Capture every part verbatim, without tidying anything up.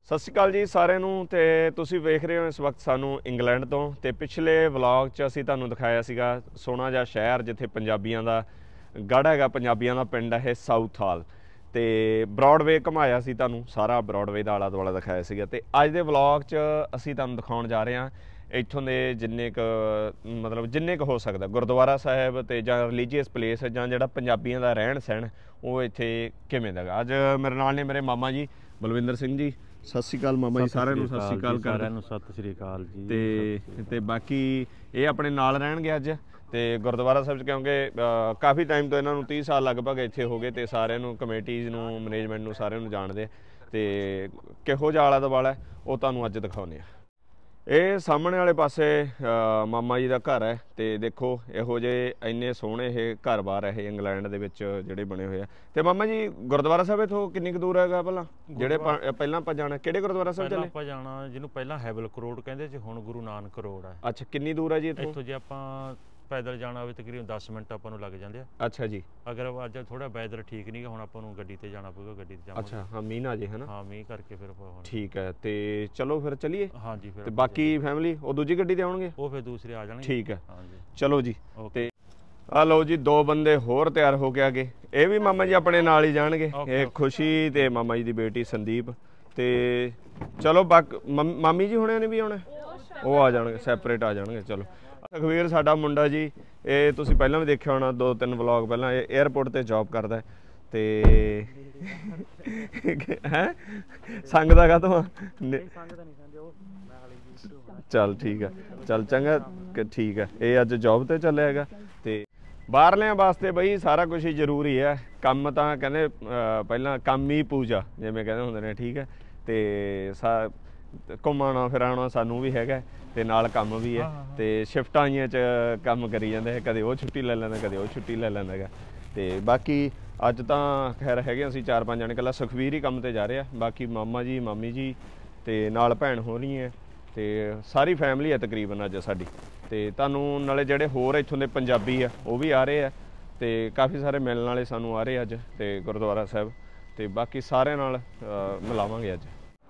ਸਤਿ ਸ਼੍ਰੀ ਅਕਾਲ ਜੀ ਸਾਰਿਆਂ ਨੂੰ। ਤੇ ਤੁਸੀਂ ਵੇਖ ਰਹੇ ਹੋ ਇਸ ਵਕਤ ਸਾਨੂੰ ਇੰਗਲੈਂਡ ਤੋਂ। ਤੇ ਪਿਛਲੇ ਵਲੌਗ 'ਚ ਅਸੀਂ ਤੁਹਾਨੂੰ ਦਿਖਾਇਆ ਸੀਗਾ ਸੋਹਣਾ ਜਿਹਾ ਸ਼ਹਿਰ ਜਿੱਥੇ ਪੰਜਾਬੀਆਂ ਦਾ ਗੜ੍ਹ ਹੈਗਾ, ਪੰਜਾਬੀਆਂ ਦਾ ਪਿੰਡ ਹੈ ਇਹ ਸਾਊਥ ਹਾਲ। ਤੇ ਬਰੋਡਵੇ ਘੁਮਾਇਆ ਸੀ ਤੁਹਾਨੂੰ, ਸਾਰਾ ਬਰੋਡਵੇ ਦਾ ਆਲਾ ਦੁਆਲਾ ਦਿਖਾਇਆ ਸੀਗਾ। ਤੇ ਅੱਜ ਦੇ ਵਲੌਗ 'ਚ ਅਸੀਂ ਤੁਹਾਨੂੰ ਦਿਖਾਉਣ ਜਾ ਰਹੇ ਹਾਂ ਇੱਥੋਂ ਦੇ ਜਿੰਨੇ ਕੁ ਮਤਲਬ ਜਿੰਨੇ ਕੁ ਹੋ ਸਕਦਾ ਗੁਰਦੁਆਰਾ ਸਾਹਿਬ ਤੇ ਜਾਂ ਰਿਲੀਜੀਅਸ ਪਲੇਸ ਜਾਂ ਜਿਹੜਾ ਪੰਜਾਬੀਆਂ ਦਾ ਰਹਿਣ ਸਹਿਣ ਉਹ ਇੱਥੇ ਕਿਵੇਂ ਦਾ ਗਾ। ਅੱਜ ਮੇਰੇ ਨਾਲ ਨੇ ਮੇਰੇ ਮਾਮਾ ਜੀ ਬਲਵਿੰਦਰ ਸਿੰਘ ਜੀ। ਸਤਿ ਸ਼੍ਰੀ ਅਕਾਲ ਮਾਮਾ ਜੀ ਸਾਰਿਆਂ ਨੂੰ। ਸਤਿ ਸ਼੍ਰੀ ਅਕਾਲ ਸਾਰਿਆਂ ਨੂੰ ਸਤਿ ਸ਼੍ਰੀ ਅਕਾਲ ਜੀ। ਤੇ ਤੇ ਬਾਕੀ ਇਹ ਆਪਣੇ ਨਾਲ ਰਹਿਣਗੇ ਅੱਜ ਤੇ ਗੁਰਦੁਆਰਾ ਸਾਹਿਬ 'ਚ, ਕਿਉਂਕਿ ਕਾਫੀ ਟਾਈਮ ਤੋਂ ਇਹਨਾਂ ਨੂੰ ਤੀਹ ਸਾਲ ਲਗਭਗ ਇੱਥੇ ਹੋ ਗਏ ਤੇ ਸਾਰਿਆਂ ਨੂੰ ਕਮੇਟੀਜ਼ ਨੂੰ ਮੈਨੇਜਮੈਂਟ ਨੂੰ ਸਾਰਿਆਂ ਨੂੰ ਜਾਣਦੇ ਤੇ ਕਿਹੋ ਜਿਹਾ ਆਲਾ ਦੁਆਲਾ ਉਹ ਤੁਹਾਨੂੰ ਅੱਜ ਦਿਖਾਉਂਦੇ ਆ। ਇਹ ਸਾਹਮਣੇ ਵਾਲੇ ਪਾਸੇ ਮਾਮਾ ਜੀ ਦਾ ਘਰ ਹੈ ਤੇ ਦੇਖੋ ਇਹੋ ਜਿਹੇ ਇੰਨੇ ਸੋਹਣੇ ਇਹ ਘਰ ਬਾਰ ਇਹ ਇੰਗਲੈਂਡ ਦੇ ਵਿੱਚ ਜਿਹੜੇ ਬਣੇ ਹੋਏ ਆ। ਤੇ ਮਾਮਾ ਜੀ ਗੁਰਦੁਆਰਾ ਸਾਹਿਬ ਇੱਥੋਂ ਕਿੰਨੀ ਕੁ ਦੂਰ ਹੈਗਾ ਭਲਾ, ਜਿਹੜੇ ਪਹਿਲਾਂ ਆਪਾਂ ਜਾਣਾ ਕਿਹੜੇ ਗੁਰਦੁਆਰਾ ਸਾਹਿਬ ਚੱਲੇ? ਆਪਾਂ ਜਾਣਾ ਜਿਹਨੂੰ ਪਹਿਲਾਂ ਹੈਵਲ ਕਰੋੜ ਕਹਿੰਦੇ ਸੀ, ਹੁਣ ਗੁਰੂ ਨਾਨਕ ਕਰੋੜ ਹੈ। ਅੱਛਾ, ਕਿੰਨੀ ਦੂਰ ਹੈ ਜੀ ਇੱਥੋਂ? ਇੱਥੋਂ ਜੇ ਆਪਾਂ ਪੈਦਲ ਜਾਣਾ ਹੋਵੇ ਤਕਰੀਬਨ ਦਸ ਮਿੰਟ ਆਪਾਂ ਨੂੰ ਲੱਗ ਜਾਂਦੇ ਆ। ਅੱਛਾ ਜੀ। ਅਗਰ ਅੱਜ ਥੋੜਾ ਵੈਦਰ ਠੀਕ ਨਹੀਂ ਗਾ, ਹੁਣ ਆਪਾਂ ਨੂੰ ਗੱਡੀ ਤੇ ਜਾਣਾ ਪਊਗਾ, ਗੱਡੀ ਤੇ ਜਾਵਾਂਗੇ। ਅੱਛਾ ਹਾਂ, ਮੀਂਹ ਨਾ ਜੇ ਹੈ ਨਾ। ਹਾਂ ਮੀਂਹ ਕਰਕੇ ਫਿਰ ਠੀਕ ਹੈ। ਤੇ ਚਲੋ ਫਿਰ ਚੱਲੀਏ। ਹਾਂਜੀ ਫਿਰ ਤੇ ਬਾਕੀ ਫੈਮਿਲੀ ਉਹ ਦੂਜੀ ਗੱਡੀ ਤੇ ਆਉਣਗੇ, ਉਹ ਫਿਰ ਦੂਸਰੇ ਆ ਜਾਣਗੇ। ਠੀਕ ਹੈ ਹਾਂਜੀ ਚਲੋ ਚਲੋ ਜੀ। ਤੇ ਆ ਲਓ ਜੀ, ਦੋ ਬੰਦੇ ਹੋਰ ਤਿਆਰ ਹੋ ਕੇ ਆ ਗਏ। ਇਹ ਵੀ ਮਾਮਾ ਜੀ ਆਪਣੇ ਨਾਲ ਹੀ ਜਾਣਗੇ, ਇਹ ਖੁਸ਼ੀ ਤੇ ਮਾਮਾ ਜੀ ਦੀ ਬੇਟੀ ਸੰਦੀਪ। ਤੇ ਚਲੋ ਬਾਕ ਮਾਮੀ ਜੀ ਹੁਣਿਆਂ ਨੇ ਵੀ ਆਉਣਾ, ਉਹ ਆ ਜਾਣਗੇ, ਸੈਪਰੇਟ ਆ ਜਾਣਗੇ। ਚਲੋ ਸੁਖਵੀਰ ਸਾਡਾ ਮੁੰਡਾ ਜੀ, ਇਹ ਤੁਸੀਂ ਪਹਿਲਾਂ ਵੀ ਦੇਖਿਆ ਹੋਣਾ ਦੋ ਤਿੰਨ ਵਲੌਗ ਪਹਿਲਾਂ, ਇਹ ਏਅਰਪੋਰਟ ਤੇ ਜੌਬ ਕਰਦਾ ਤੇ ਹੈ ਸੰਗ ਦਾ ਕਾ ਤੋਂ ਚੱਲ ਠੀਕ ਹੈ, ਚੱਲ ਚੰਗਾ ਠੀਕ ਹੈ। ਇਹ ਅੱਜ ਜੌਬ ਤੇ ਚੱਲਿਆ ਹੈਗਾ ਤੇ ਬਾਹਰਲਿਆਂ ਵਾਸਤੇ ਬਈ ਸਾਰਾ ਕੁਝ ਹੀ ਜ਼ਰੂਰੀ ਹੈ। ਕੰਮ ਤਾਂ ਕਹਿੰਦੇ ਪਹਿਲਾਂ ਕੰਮ ਹੀ ਪੂਜਾ ਜਿਵੇਂ ਕਹਿੰਦੇ ਹੁੰਦੇ ਨੇ, ਠੀਕ ਹੈ। ਤੇ ਸਾ ਘੁੰਮਣਾ ਫਿਰਾਉਣਾ ਸਾਨੂੰ ਵੀ ਹੈਗਾ ਤੇ ਨਾਲ ਕੰਮ ਵੀ ਹੈ ਤੇ ਸ਼ਿਫਟਾਂ ਆਈਆਂ 'ਚ ਕੰਮ ਕਰੀ ਜਾਂਦੇ, ਕਦੇ ਉਹ ਛੁੱਟੀ ਲੈ ਲੈਂਦਾ ਕਦੇ ਉਹ ਛੁੱਟੀ ਲੈ ਲੈਂਦਾ ਹੈਗਾ। ਤੇ ਬਾਕੀ ਅੱਜ ਤਾਂ ਖੈਰ ਹੈਗੇ ਅਸੀਂ ਚਾਰ ਪੰਜ ਜਣੇ, ਇਕੱਲਾ ਸੁਖਵੀਰ ਹੀ ਕੰਮ ਤੇ ਜਾ ਰਿਹਾ, ਬਾਕੀ ਮਾਮਾ ਜੀ ਮਾਮੀ ਜੀ ਤੇ ਨਾਲ ਭੈਣ ਹੋ ਰਹੀ ਹੈ ਤੇ ਸਾਰੀ ਫੈਮਿਲੀ ਹੈ ਤਕਰੀਬਨ ਅੱਜ ਸਾਡੀ। ਤੇ ਤੁਹਾਨੂੰ ਨਾਲੇ ਜਿਹੜੇ ਹੋਰ ਇੱਥੋਂ ਦੇ ਪੰਜਾਬੀ ਆ ਉਹ ਵੀ ਆ ਰਹੇ ਆ ਤੇ ਕਾਫੀ ਸਾਰੇ ਮਿਲਣ ਵਾਲੇ ਸਾਨੂੰ ਆ ਰਹੇ ਅੱਜ ਤੇ ਗੁਰਦੁਆਰਾ ਸਾਹਿਬ। ਤੇ ਬਾਕੀ ਸਾਰਿਆਂ ਨਾਲ ਮਿਲਾਵਾਂਗੇ ਅੱਜ।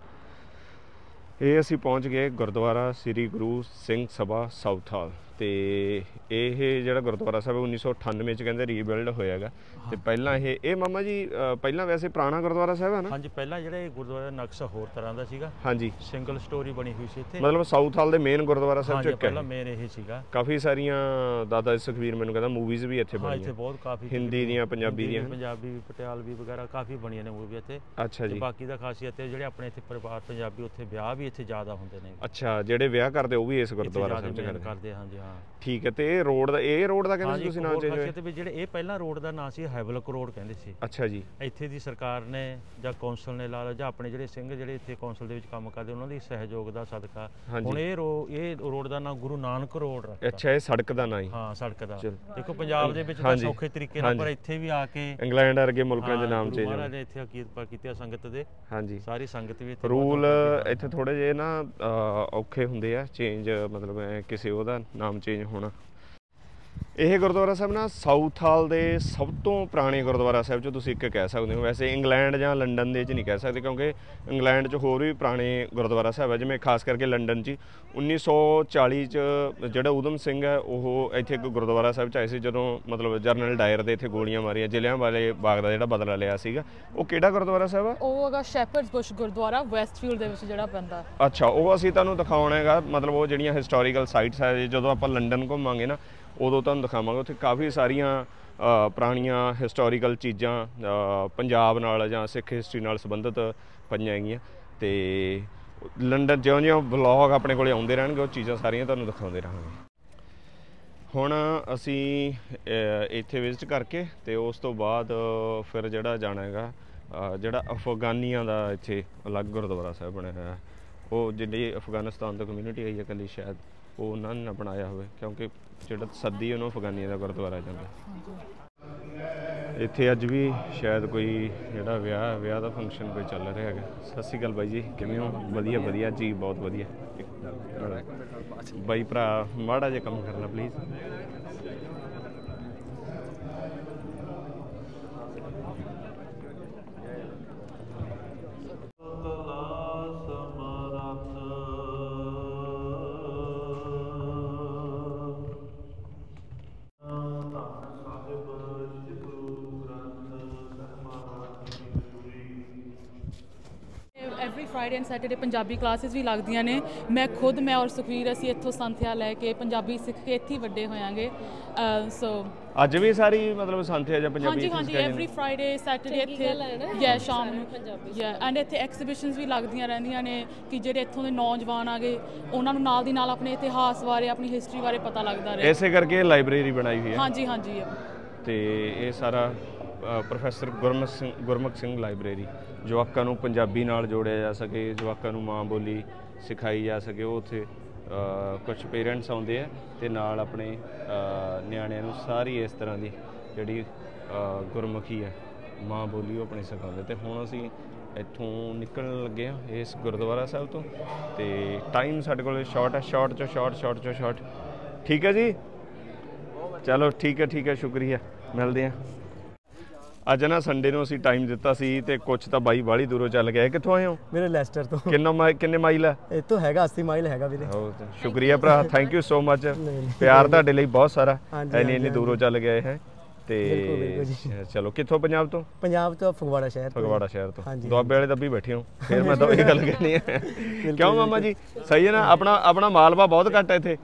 ਇਹ ਅਸੀਂ ਪਹੁੰਚ ਗਏ ਗੁਰਦੁਆਰਾ ਸ੍ਰੀ ਗੁਰੂ ਸਿੰਘ ਸਭਾ ਸਾਊਥ ਹਾਲ। ਤੇ ਇਹ ਜਿਹੜਾ ਗੁਰਦੁਆਰਾ ਸਾਹਿਬ ਉੱਨੀ ਸੌ ਅਠਾਨਵੇਂ 'ਚ ਕਹਿੰਦੇ ਰੀਬਿਲਡ ਹੋਇਆ ਹੈਗਾ। ਤੇ ਪਹਿਲਾਂ ਇਹ ਇਹ ਮਾਮਾ ਜੀ ਪਹਿਲਾਂ ਵੈਸੇ ਪੁਰਾਣਾ ਗੁਰਦੁਆਰਾ ਸਾਹਿਬ ਹੈ ਨਾ? ਹਾਂਜੀ, ਪਹਿਲਾਂ ਜਿਹੜਾ ਇਹ ਗੁਰਦੁਆਰਾ ਦਾ ਨਕਸ਼ਾ ਹੋਰ ਤਰ੍ਹਾਂ ਦਾ ਸੀਗਾ। ਹਾਂਜੀ, ਸਿੰਗਲ ਸਟੋਰੀ ਬਣੀ ਹੋਈ ਸੀ ਇੱਥੇ, ਮਤਲਬ ਸਾਊਥ ਹਾਲ ਦੇ ਮੇਨ ਗੁਰਦੁਆਰਾ ਸਾਹਿਬ 'ਚ ਇੱਕ ਹੈ। ਪਹਿਲਾਂ ਮੇਨ ਇਹ ਸੀਗਾ। ਕਾਫੀ ਸਾਰੀਆਂ ਦਾਦਾ ਸੁਖਵੀਰ ਮੈਨੂੰ ਕਹਿੰਦਾ ਮੂਵੀਜ਼ ਵੀ ਇੱਥੇ ਬਣੀਆਂ, ਇੱਥੇ ਬਹੁਤ ਕਾਫੀ ਹਿੰਦੀ ਦੀਆਂ ਪੰਜਾਬੀ ਦੀਆਂ, ਪੰਜਾਬੀ ਪਟਿਆਲਵੀ ਵਗੈਰਾ ਕਾਫੀ ਬਣੀਆਂ ਨੇ ਮੂਵੀ ਇੱਥੇ। ਅੱਛਾ ਜੀ। ਬਾਕੀ ਦਾ ਖਾਸੀਅਤ ਹੈ ਜਿਹੜੇ ਆਪਣੇ ਇੱਥੇ ਪਰਿਵਾਰ ਪੰਜਾਬੀ ਉੱਥੇ ਵਿਆਹ ਵੀ ਇੱਥੇ ਜ਼ਿਆਦਾ ਹੁੰਦੇ ਨੇ। ਅੱਛਾ, ਜਿਹੜੇ ਵਿਆਹ ਕਰਦੇ ਉਹ ਵੀ ਇਸ ਗੁਰਦੁਆਰਾ ਸਾਹਿਬ 'ਚ ਕਰਦੇ? ਹਾਂਜੀ ਹਾਂ ਠੀਕ ਹੈ। ਤੇ ਇਹ ਰੋਡ ਦਾ ਇਹ ਰੋਡ ਦਾ ਕਹਿੰਦੇ ਤੁਸੀਂ ਨਾਮ ਚੇਂਜ ਹੋਇਆ? ਤੇ ਜਿਹੜੇ ਇਹ ਪਹਿਲਾਂ ਰੋਡ ਦਾ ਨਾਂ ਸੀ ਹੈਵਲਕ ਰੋਡ ਕਹਿੰਦੇ ਸੀ। ਅੱਛਾ ਜੀ। ਇੱਥੇ ਦੀ ਸਰਕਾਰ ਨੇ ਜਾਂ ਕੌਂਸਲ ਨੇ ਲਾ ਲਓ ਜਾਂ ਆਪਣੇ ਜਿਹੜੇ ਸਿੰਘ ਜਿਹੜੇ ਇੱਥੇ ਕੌਂਸਲ ਦੇ ਵਿੱਚ ਕੰਮ ਕਰਦੇ ਉਹਨਾਂ ਦੀ ਸਹਿਯੋਗ ਦਾ ਸਦਕਾ ਹੁਣ ਇਹ ਰੋ ਇਹ ਰੋਡ ਦਾ ਨਾਂ ਗੁਰੂ ਨਾਨਕ ਰੋਡ ਰੱਖਿਆ। ਅੱਛਾ, ਇਹ ਸੜਕ ਦਾ ਨਾਂ ਹੀ? ਹਾਂ ਸੜਕ ਦਾ। ਦੇਖੋ ਪੰਜਾਬ ਦੇ ਵਿੱਚ ਤਾਂ ਸੌਖੇ ਤਰੀਕੇ ਨਾਲ, ਪਰ ਇੱਥੇ ਵੀ ਆ ਕੇ ਇੰਗਲੈਂਡ ਵਰਗੇ ਮੁਲਕਾਂ ਦੇ ਨਾਮ ਚੇਂਜ ਮਹਾਰਾਜ ਨੇ ਇੱਥੇ ਅਕੀਰਪਾ ਕੀਤੀ ਸੰਗਤ ਦੇ। ਹਾਂਜੀ, ਸਾਰੀ ਸੰਗਤ ਵੀ ਇੱਥੇ ਰੂਲ ਇੱਥੇ ਥੋੜੇ ਜਿਹੇ ਨਾ ਔਖੇ ਹੁੰਦੇ ਆ ਚੇਂਜ, ਮਤਲਬ ਕਿਸੇ ਉਹਦਾ ਨਾਮ ਚੇਂਜ ਹੋਣਾ। ਇਹ ਗੁਰਦੁਆਰਾ ਸਾਹਿਬ ਨਾ ਸਾਊਥ ਹਾਲ ਦੇ ਸਭ ਤੋਂ ਪੁਰਾਣੇ ਗੁਰਦੁਆਰਾ ਸਾਹਿਬ 'ਚੋਂ ਤੁਸੀਂ ਇੱਕ ਕਹਿ ਸਕਦੇ ਹੋ। ਵੈਸੇ ਇੰਗਲੈਂਡ ਜਾਂ ਲੰਡਨ ਦੇ 'ਚ ਨਹੀਂ ਕਹਿ ਸਕਦੇ, ਕਿਉਂਕਿ ਇੰਗਲੈਂਡ 'ਚ ਹੋਰ ਵੀ ਪੁਰਾਣੇ ਗੁਰਦੁਆਰਾ ਸਾਹਿਬ ਹੈ, ਜਿਵੇਂ ਖਾਸ ਕਰਕੇ ਲੰਡਨ 'ਚ ਉੱਨੀ ਸੌ ਚਾਲੀ 'ਚ ਜਿਹੜਾ ਊਧਮ ਸਿੰਘ ਹੈ ਉਹ ਇੱਥੇ ਇੱਕ ਗੁਰਦੁਆਰਾ ਸਾਹਿਬ 'ਚ ਆਏ ਸੀ, ਜਦੋਂ ਮਤਲਬ ਜਨਰਲ ਡਾਇਰ ਦੇ ਇੱਥੇ ਗੋਲੀਆਂ ਮਾਰੀਆਂ, ਜਲਿਆਂਵਾਲੇ ਬਾਗ ਦਾ ਜਿਹੜਾ ਬਦਲਾ ਲਿਆ ਸੀਗਾ। ਉਹ ਕਿਹੜਾ ਗੁਰਦੁਆਰਾ ਸਾਹਿਬ ਆ? ਉਹ ਹੈਗਾ ਸ਼ੈਪਰਡਸ ਬੁਸ਼ ਗੁਰਦੁਆਰਾ, ਵੈਸਟਫੀਲਡ ਦੇ ਵਿੱਚ ਜਿਹੜਾ ਪੈਂਦਾ। ਅੱਛਾ, ਉਹ ਅਸੀਂ ਤੁਹਾਨੂੰ ਦਿਖਾਉਣਾ ਹੈਗਾ, ਮਤਲਬ ਉਹ ਜਿਹੜੀਆਂ ਹਿਸਟੋਰੀਕਲ ਸਾਈਟਸ ਹੈ ਜਦੋਂ ਆਪਾਂ ਲੰਡਨ ਘੁੰਮਾਂਗੇ ਨਾ ਉਦੋਂ ਤੁਹਾਨੂੰ ਦਿਖਾਵਾਂਗੇ। ਉੱਥੇ ਕਾਫੀ ਸਾਰੀਆਂ ਪੁਰਾਣੀਆਂ ਹਿਸਟੋਰੀਕਲ ਚੀਜ਼ਾਂ ਪੰਜਾਬ ਨਾਲ ਜਾਂ ਸਿੱਖ ਹਿਸਟਰੀ ਨਾਲ ਸੰਬੰਧਿਤ ਪਈਆਂ ਹੈਗੀਆਂ। ਤੇ ਲੰਡਨ ਜਿਉਂ ਜਿਉਂ ਵਲੌਗ ਆਪਣੇ ਕੋਲ ਆਉਂਦੇ ਰਹਿਣਗੇ ਉਹ ਚੀਜ਼ਾਂ ਸਾਰੀਆਂ ਤੁਹਾਨੂੰ ਦਿਖਾਉਂਦੇ ਰਹਾਂਗੇ। ਹੁਣ ਅਸੀਂ ਇੱਥੇ ਵਿਜ਼ਿਟ ਕਰਕੇ ਤੇ ਉਸ ਤੋਂ ਬਾਅਦ ਫਿਰ ਜਿਹੜਾ ਜਾਣਾ ਹੈਗਾ ਜਿਹੜਾ ਅਫਗਾਨੀਆਂ ਦਾ ਇੱਥੇ ਅਲੱਗ ਗੁਰਦੁਆਰਾ ਸਾਹਿਬ ਬਣਿਆ ਹੋਇਆ, ਉਹ ਜਿਹੜੀ ਅਫਗਾਨਿਸਤਾਨ ਤੋਂ ਕਮਿਊਨਿਟੀ ਆਈ ਹੈ ਇਕੱਲੀ, ਸ਼ਾਇਦ ਉਹ ਉਹਨਾਂ ਨੇ ਬਣਾਇਆ ਹੋਵੇ, ਕਿਉਂਕਿ ਜਿਹੜਾ ਸੱਦੀ ਉਹਨੂੰ ਅਫਗਾਨੀਆਂ ਦਾ ਗੁਰਦੁਆਰਾ ਜਾਂਦਾ। ਇੱਥੇ ਅੱਜ ਵੀ ਸ਼ਾਇਦ ਕੋਈ ਜਿਹੜਾ ਵਿਆਹ ਵਿਆਹ ਦਾ ਫੰਕਸ਼ਨ ਕੋਈ ਚੱਲ ਰਿਹਾ ਹੈਗਾ। ਸਤਿ ਸ਼੍ਰੀ ਅਕਾਲ ਬਾਈ ਜੀ, ਕਿਵੇਂ ਹੋ? ਵਧੀਆ ਵਧੀਆ ਜੀ, ਬਹੁਤ ਵਧੀਆ ਬਾਈ ਭਰਾ। ਮਾੜਾ ਜਿਹਾ ਕੰਮ ਕਰਨਾ please. Every Friday and Saturday Punjabi classes ਵੀ ਲੱਗਦੀਆਂ ਨੇ। ਮੈਂ ਖੁਦ ਮੈਂ ਔਰ ਸੁਖਵੀਰ ਅਸੀਂ ਇੱਥੋਂ ਸੰਥਿਆ ਲੈ ਕੇ ਪੰਜਾਬੀ ਸਿੱਖ ਕੇ ਇੱਥੇ ਵੱਡੇ ਹੋਇਆਂਗੇ। ਸੋ ਅੱਜ ਵੀ ਸਾਰੀ ਮਤਲਬ ਸੰਥਿਆ ਜਾਂ ਪੰਜਾਬੀ ਹਾਂਜੀ ਹਾਂਜੀ ਐਵਰੀ ਫਰਾਈਡੇ ਸੈਟਰਡੇ ਇੱਥੇ ਯਾ ਸ਼ਾਮ ਨੂੰ ਯਾ ਐਂਡ ਇੱਥੇ ਐਕਸੀਬਿਸ਼ਨਸ ਵੀ ਲੱਗਦੀਆਂ ਰਹਿੰਦੀਆਂ ਨੇ ਕਿ ਜਿਹੜੇ ਇੱਥੋਂ ਦੇ ਨੌਜਵਾਨ ਆ ਗਏ ਉਹਨਾਂ ਨੂੰ ਨਾਲ ਦੀ ਨਾਲ ਆਪਣੇ ਇਤਿਹਾਸ ਬਾਰੇ ਆਪਣੀ ਹਿਸਟਰੀ ਬਾਰੇ ਪਤਾ ਲੱਗਦਾ ਰਹੇ। ਇਸੇ ਕਰਕੇ ਲਾਇਬ੍ਰੇਰੀ ਬਣਾਈ ਹੋਈ ਹੈ। ਹਾਂਜੀ ਹਾਂਜੀ ਤੇ ਇਹ ਸਾਰਾ ਪ੍ਰੋਫੈਸਰ ਗੁਰਮੁਖ ਸਿੰਘ ਗੁਰਮੁਖ ਸਿੰਘ ਲਾਇਬ੍ਰੇਰੀ ਜਵਾਕਾਂ ਨੂੰ ਪੰਜਾਬੀ ਨਾਲ ਜੋੜਿਆ ਜਾ ਸਕੇ, ਜਵਾਕਾਂ ਨੂੰ ਮਾਂ ਬੋਲੀ ਸਿਖਾਈ ਜਾ ਸਕੇ। ਉਹ ਉੱਥੇ ਕੁਛ ਪੇਰੈਂਟਸ ਆਉਂਦੇ ਆ ਤੇ ਨਾਲ ਆਪਣੇ ਨਿਆਣਿਆਂ ਨੂੰ ਸਾਰੀ ਇਸ ਤਰ੍ਹਾਂ ਦੀ ਜਿਹੜੀ ਗੁਰਮੁਖੀ ਹੈ ਮਾਂ ਬੋਲੀ ਉਹ ਆਪਣੀ ਸਿਖਾਉਂਦੇ। ਤੇ ਹੁਣ ਅਸੀਂ ਇੱਥੋਂ ਨਿਕਲਣ ਲੱਗੇ ਹਾਂ ਇਸ ਗੁਰਦੁਆਰਾ ਸਾਹਿਬ ਤੋਂ ਤੇ ਟਾਈਮ ਸਾਡੇ ਕੋਲ ਸ਼ਾਰਟ ਹੈ, ਸ਼ਾਰਟ ਚੋਂ ਸ਼ਾਰਟ ਸ਼ਾਰਟ ਚੋਂ ਸ਼ਾਰਟ। ਠੀਕ ਹੈ ਜੀ, ਚਲੋ ਠੀਕ ਹੈ ਠੀਕ ਹੈ, ਸ਼ੁਕਰੀਆ, ਮਿਲਦੇ ਹਾਂ। ਅੱਜ ਨਾ ਸੰਡੇ ਨੂੰ ਅਸੀਂ ਟਾਈਮ ਦਿੱਤਾ ਸੀ ਤੇ ਕੁਛ ਤਾਂ ਬਾਈ ਬਾਹਲੀ ਦੂਰੋਂ ਚੱਲ ਗਏ। ਕਿੱਥੋਂ ਆਏ ਹੋ? ਮੇਰੇ ਲੈਸਟਰ ਤੋਂ। ਕਿੰਨਾ ਮਾਈ ਕਿੰਨੇ ਮਾਈਲ ਹੈ ਇੱਥੋਂ? ਹੈਗਾ ਅੱਸੀ ਮਾਈਲ ਹੈਗਾ ਵੀਰੇ। ਸ਼ੁਕਰੀਆ ਭਰਾ, ਥੈਂਕ ਯੂ ਸੋ ਮਚ, ਪਿਆਰ ਤੁਹਾਡੇ ਲਈ ਬਹੁਤ ਸਾਰਾ। ਇੰਨੀ ਇੰਨੀ ਦੂਰੋਂ ਚੱਲ ਗਏ ਹੈ ਤੇ ਚਲੋ। ਕਿੱਥੋਂ? ਪੰਜਾਬ ਤੋਂ? ਪੰਜਾਬ ਤੋਂ ਫਗਵਾੜਾ ਸ਼ਹਿਰ ਤੋਂ। ਫਗਵਾੜਾ ਸ਼ਹਿਰ ਤੋਂ। ਦੁਆਬੇ ਵਾਲੇ ਦੱਬੀ ਬੈਠੇ ਹੋ ਫਿਰ ਮੈਂ ਤਾਂ ਉਹੀ ਗੱਲ ਕਰਨੀ ਹੈ। ਕਿਉਂ ਮਾਮਾ ਜੀ ਸਹੀ ਹੈ ਨਾ? ਆਪਣਾ ਆਪਣਾ ਮਾਲਵਾ ਬਹੁਤ ਘੱਟ ਹੈ ਇੱਥੇ।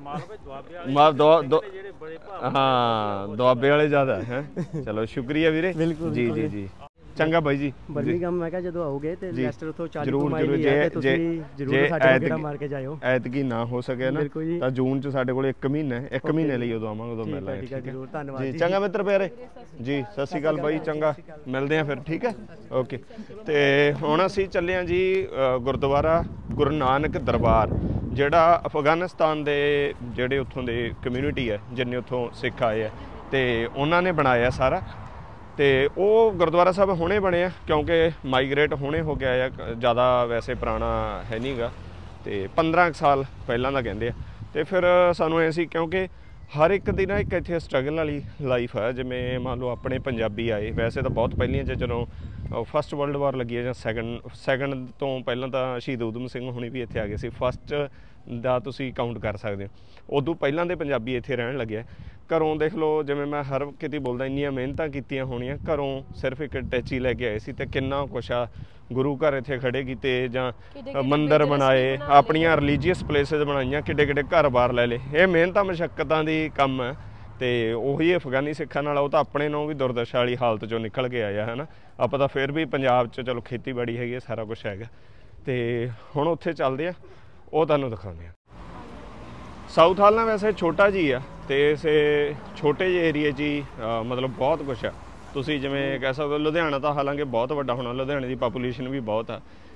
ਹਾਂ ਦੁਆਬੇ ਵਾਲੇ ਜ਼ਿਆਦਾ ਹੈ। ਚਲੋ ਸ਼ੁਕਰੀਆ ਵੀਰੇ। ਜੀ ਜੀ ਜੀ ਚੰਗਾ ਬਾਈ ਜੀ। ਬਰਮਿੰਘਮ ਮੈਂ ਕਿਹਾ ਜਦੋਂ ਆਓਗੇ ਤੇ ਲੈਸਟਰ ਉੱਥੋਂ ਚਾਲੀ ਜ਼ਰੂਰ ਮਾਈਲ ਹੀ ਹੈ ਤੇ ਤੁਸੀਂ ਜ਼ਰੂਰ ਸਾਡੇ ਗੇੜਾ ਮਾਰ ਕੇ ਜਾਇਓ। ਐਤਕੀ ਨਾ ਹੋ ਸਕਿਆ ਨਾ ਤਾਂ ਜੂਨ ਚ ਸਾਡੇ ਕੋਲ ਇੱਕ ਮਹੀਨਾ ਹੈ, ਇੱਕ ਮਹੀਨੇ ਲਈ ਉਦੋਂ ਆਵਾਂਗੇ, ਉਦੋਂ ਮਿਲਾਂਗੇ। ਠੀਕ ਹੈ ਜ਼ਰੂਰ, ਧੰਨਵਾਦ ਜੀ। ਚੰਗਾ ਮਿੱਤਰ ਪਿਆਰੇ ਜੀ, ਸਤਿ ਸ਼੍ਰੀ ਅਕਾਲ ਬਾਈ, ਚੰਗਾ ਮਿਲਦੇ ਆ ਫਿਰ। ਠੀਕ ਹੈ, ਓਕੇ। ਤੇ ਹੁਣ ਅਸੀਂ ਚੱਲੇ ਹਾਂ ਜੀ ਗੁਰਦੁਆਰਾ ਗੁਰੂ ਨਾਨਕ ਦਰਬਾਰ, ਜਿਹੜਾ ਅਫਗਾਨਿਸਤਾਨ ਦੇ ਜਿਹੜੇ ਉੱਥੋਂ ਦੇ ਕਮਿਊਨਿਟੀ ਹੈ, ਜਿੰਨੇ ਉੱਥੋਂ ਸਿੱਖ ਆਏ ਹੈ ਤੇ ਉਹਨਾਂ ਨੇ ਬਣਾਇਆ ਸਾਰਾ। ਤੇ ਉਹ ਗੁਰਦੁਆਰਾ ਸਾਹਿਬ ਹੁਣੇ ਬਣਿਆ ਕਿਉਂਕਿ ਮਾਈਗ੍ਰੇਟ ਹੁਣੇ ਹੋ ਗਿਆ ਆ, ਜ਼ਿਆਦਾ ਵੈਸੇ ਪੁਰਾਣਾ ਹੈ ਨਹੀਂ ਗਾ ਤੇ ਪੰਦਰਾਂ ਕੁ ਸਾਲ ਪਹਿਲਾਂ ਦਾ ਕਹਿੰਦੇ ਆ। ਤੇ ਫਿਰ ਸਾਨੂੰ ਐ ਸੀ ਕਿਉਂਕਿ ਹਰ ਇੱਕ ਦੀ ਨਾ ਇੱਕ ਇੱਥੇ ਸਟਰਗਲ ਵਾਲੀ ਲਾਈਫ ਹੈ। ਜਿਵੇਂ ਮੰਨ ਲਓ ਆਪਣੇ ਪੰਜਾਬੀ ਆਏ, ਵੈਸੇ ਤਾਂ ਬਹੁਤ ਪਹਿਲੀਆਂ 'ਚ ਜਦੋਂ ਫਸਟ ਵਰਲਡ ਵਾਰ ਲੱਗੀ ਹੈ ਜਾਂ ਸੈਕਿੰਡ ਸੈਕਿੰਡ ਤੋਂ ਪਹਿਲਾਂ ਤਾਂ ਸ਼ਹੀਦ ਊਧਮ ਸਿੰਘ ਹੁਣੀ ਵੀ ਇੱਥੇ ਆ ਗਏ ਸੀ। ਫਸਟ ਦਾ ਤੁਸੀਂ ਕਾਊਂਟ ਕਰ ਸਕਦੇ ਹੋ। ਉਦੋਂ ਪਹਿਲਾਂ ਦੇ ਪੰਜਾਬੀ ਇੱਥੇ ਰਹਿਣ ਲੱਗਿਆ। ਘਰੋਂ ਦੇਖ ਲਓ, ਜਿਵੇਂ ਮੈਂ ਹਰ ਕਿਤੇ ਬੋਲਦਾ, ਇੰਨੀਆਂ ਮਿਹਨਤਾਂ ਕੀਤੀਆਂ ਹੋਣੀਆਂ, ਘਰੋਂ ਸਿਰਫ ਇੱਕ ਟੈਚੀ ਲੈ ਕੇ ਆਏ ਸੀ ਤੇ ਕਿੰਨਾ ਕੁਛ ਆ। ਗੁਰੂ ਘਰ ਇੱਥੇ ਖੜੇ ਕੀਤੇ ਜਾਂ ਮੰਦਿਰ ਬਣਾਏ, ਆਪਣੀਆਂ ਰਿਲੀਜੀਅਸ ਪਲੇਸਿਸ ਬਣਾਈਆਂ, ਕਿੱਡੇ ਕਿੱਡੇ ਘਰ ਬਾਰ ਲੈ ਲਏ। ਇਹ ਮਿਹਨਤਾਂ ਮੁਸ਼ੱਕਤਾਂ ਦੀ ਕੰਮ ਹੈ ਤੇ ਉਹੀ ਅਫਗਾਨੀ ਸਿੱਖਾਂ ਨਾਲ ਉਹ ਤਾਂ ਆਪਣੇ ਨੂੰ ਵੀ ਦੁਰਦਸ਼ਾ ਵਾਲੀ ਹਾਲਤ 'ਚੋਂ ਨਿਕਲ ਕੇ ਆਇਆ ਹੈ ਨਾ। ਆਪਾਂ ਤਾਂ ਫਿਰ ਵੀ ਪੰਜਾਬ 'ਚ ਚਲੋ ਖੇਤੀਬਾੜੀ ਹੈਗੀ, ਸਾਰਾ ਕੁਛ ਹੈਗਾ। ਤੇ ਹੁਣ ਉੱਥੇ ਚੱਲਦੇ ਆ, ਉਹ ਤੁਹਾਨੂੰ ਦਿਖਾਉਂਦੇ ਆ। ਸਾਊਥ ਹਾਲ ਨਾ ਵੈਸੇ ਛੋਟਾ ਜੀ ਆ ਤੇ ਇਸੇ ਛੋਟੇ ਜਿਹੇ ਏਰੀਏ 'ਚ ਹੀ ਮਤਲਬ ਬਹੁਤ ਕੁਛ ਆ। ਤੁਸੀਂ ਜਿਵੇਂ ਕਹਿ ਸਕਦੇ ਹੋ ਲੁਧਿਆਣਾ ਤਾਂ ਹਾਲਾਂਕਿ ਬਹੁਤ ਵੱਡਾ ਹੋਣਾ, ਲੁਧਿਆਣੇ ਦੀ ਪਾਪੂਲੇਸ਼ਨ ਵੀ ਬਹੁਤ ਆ।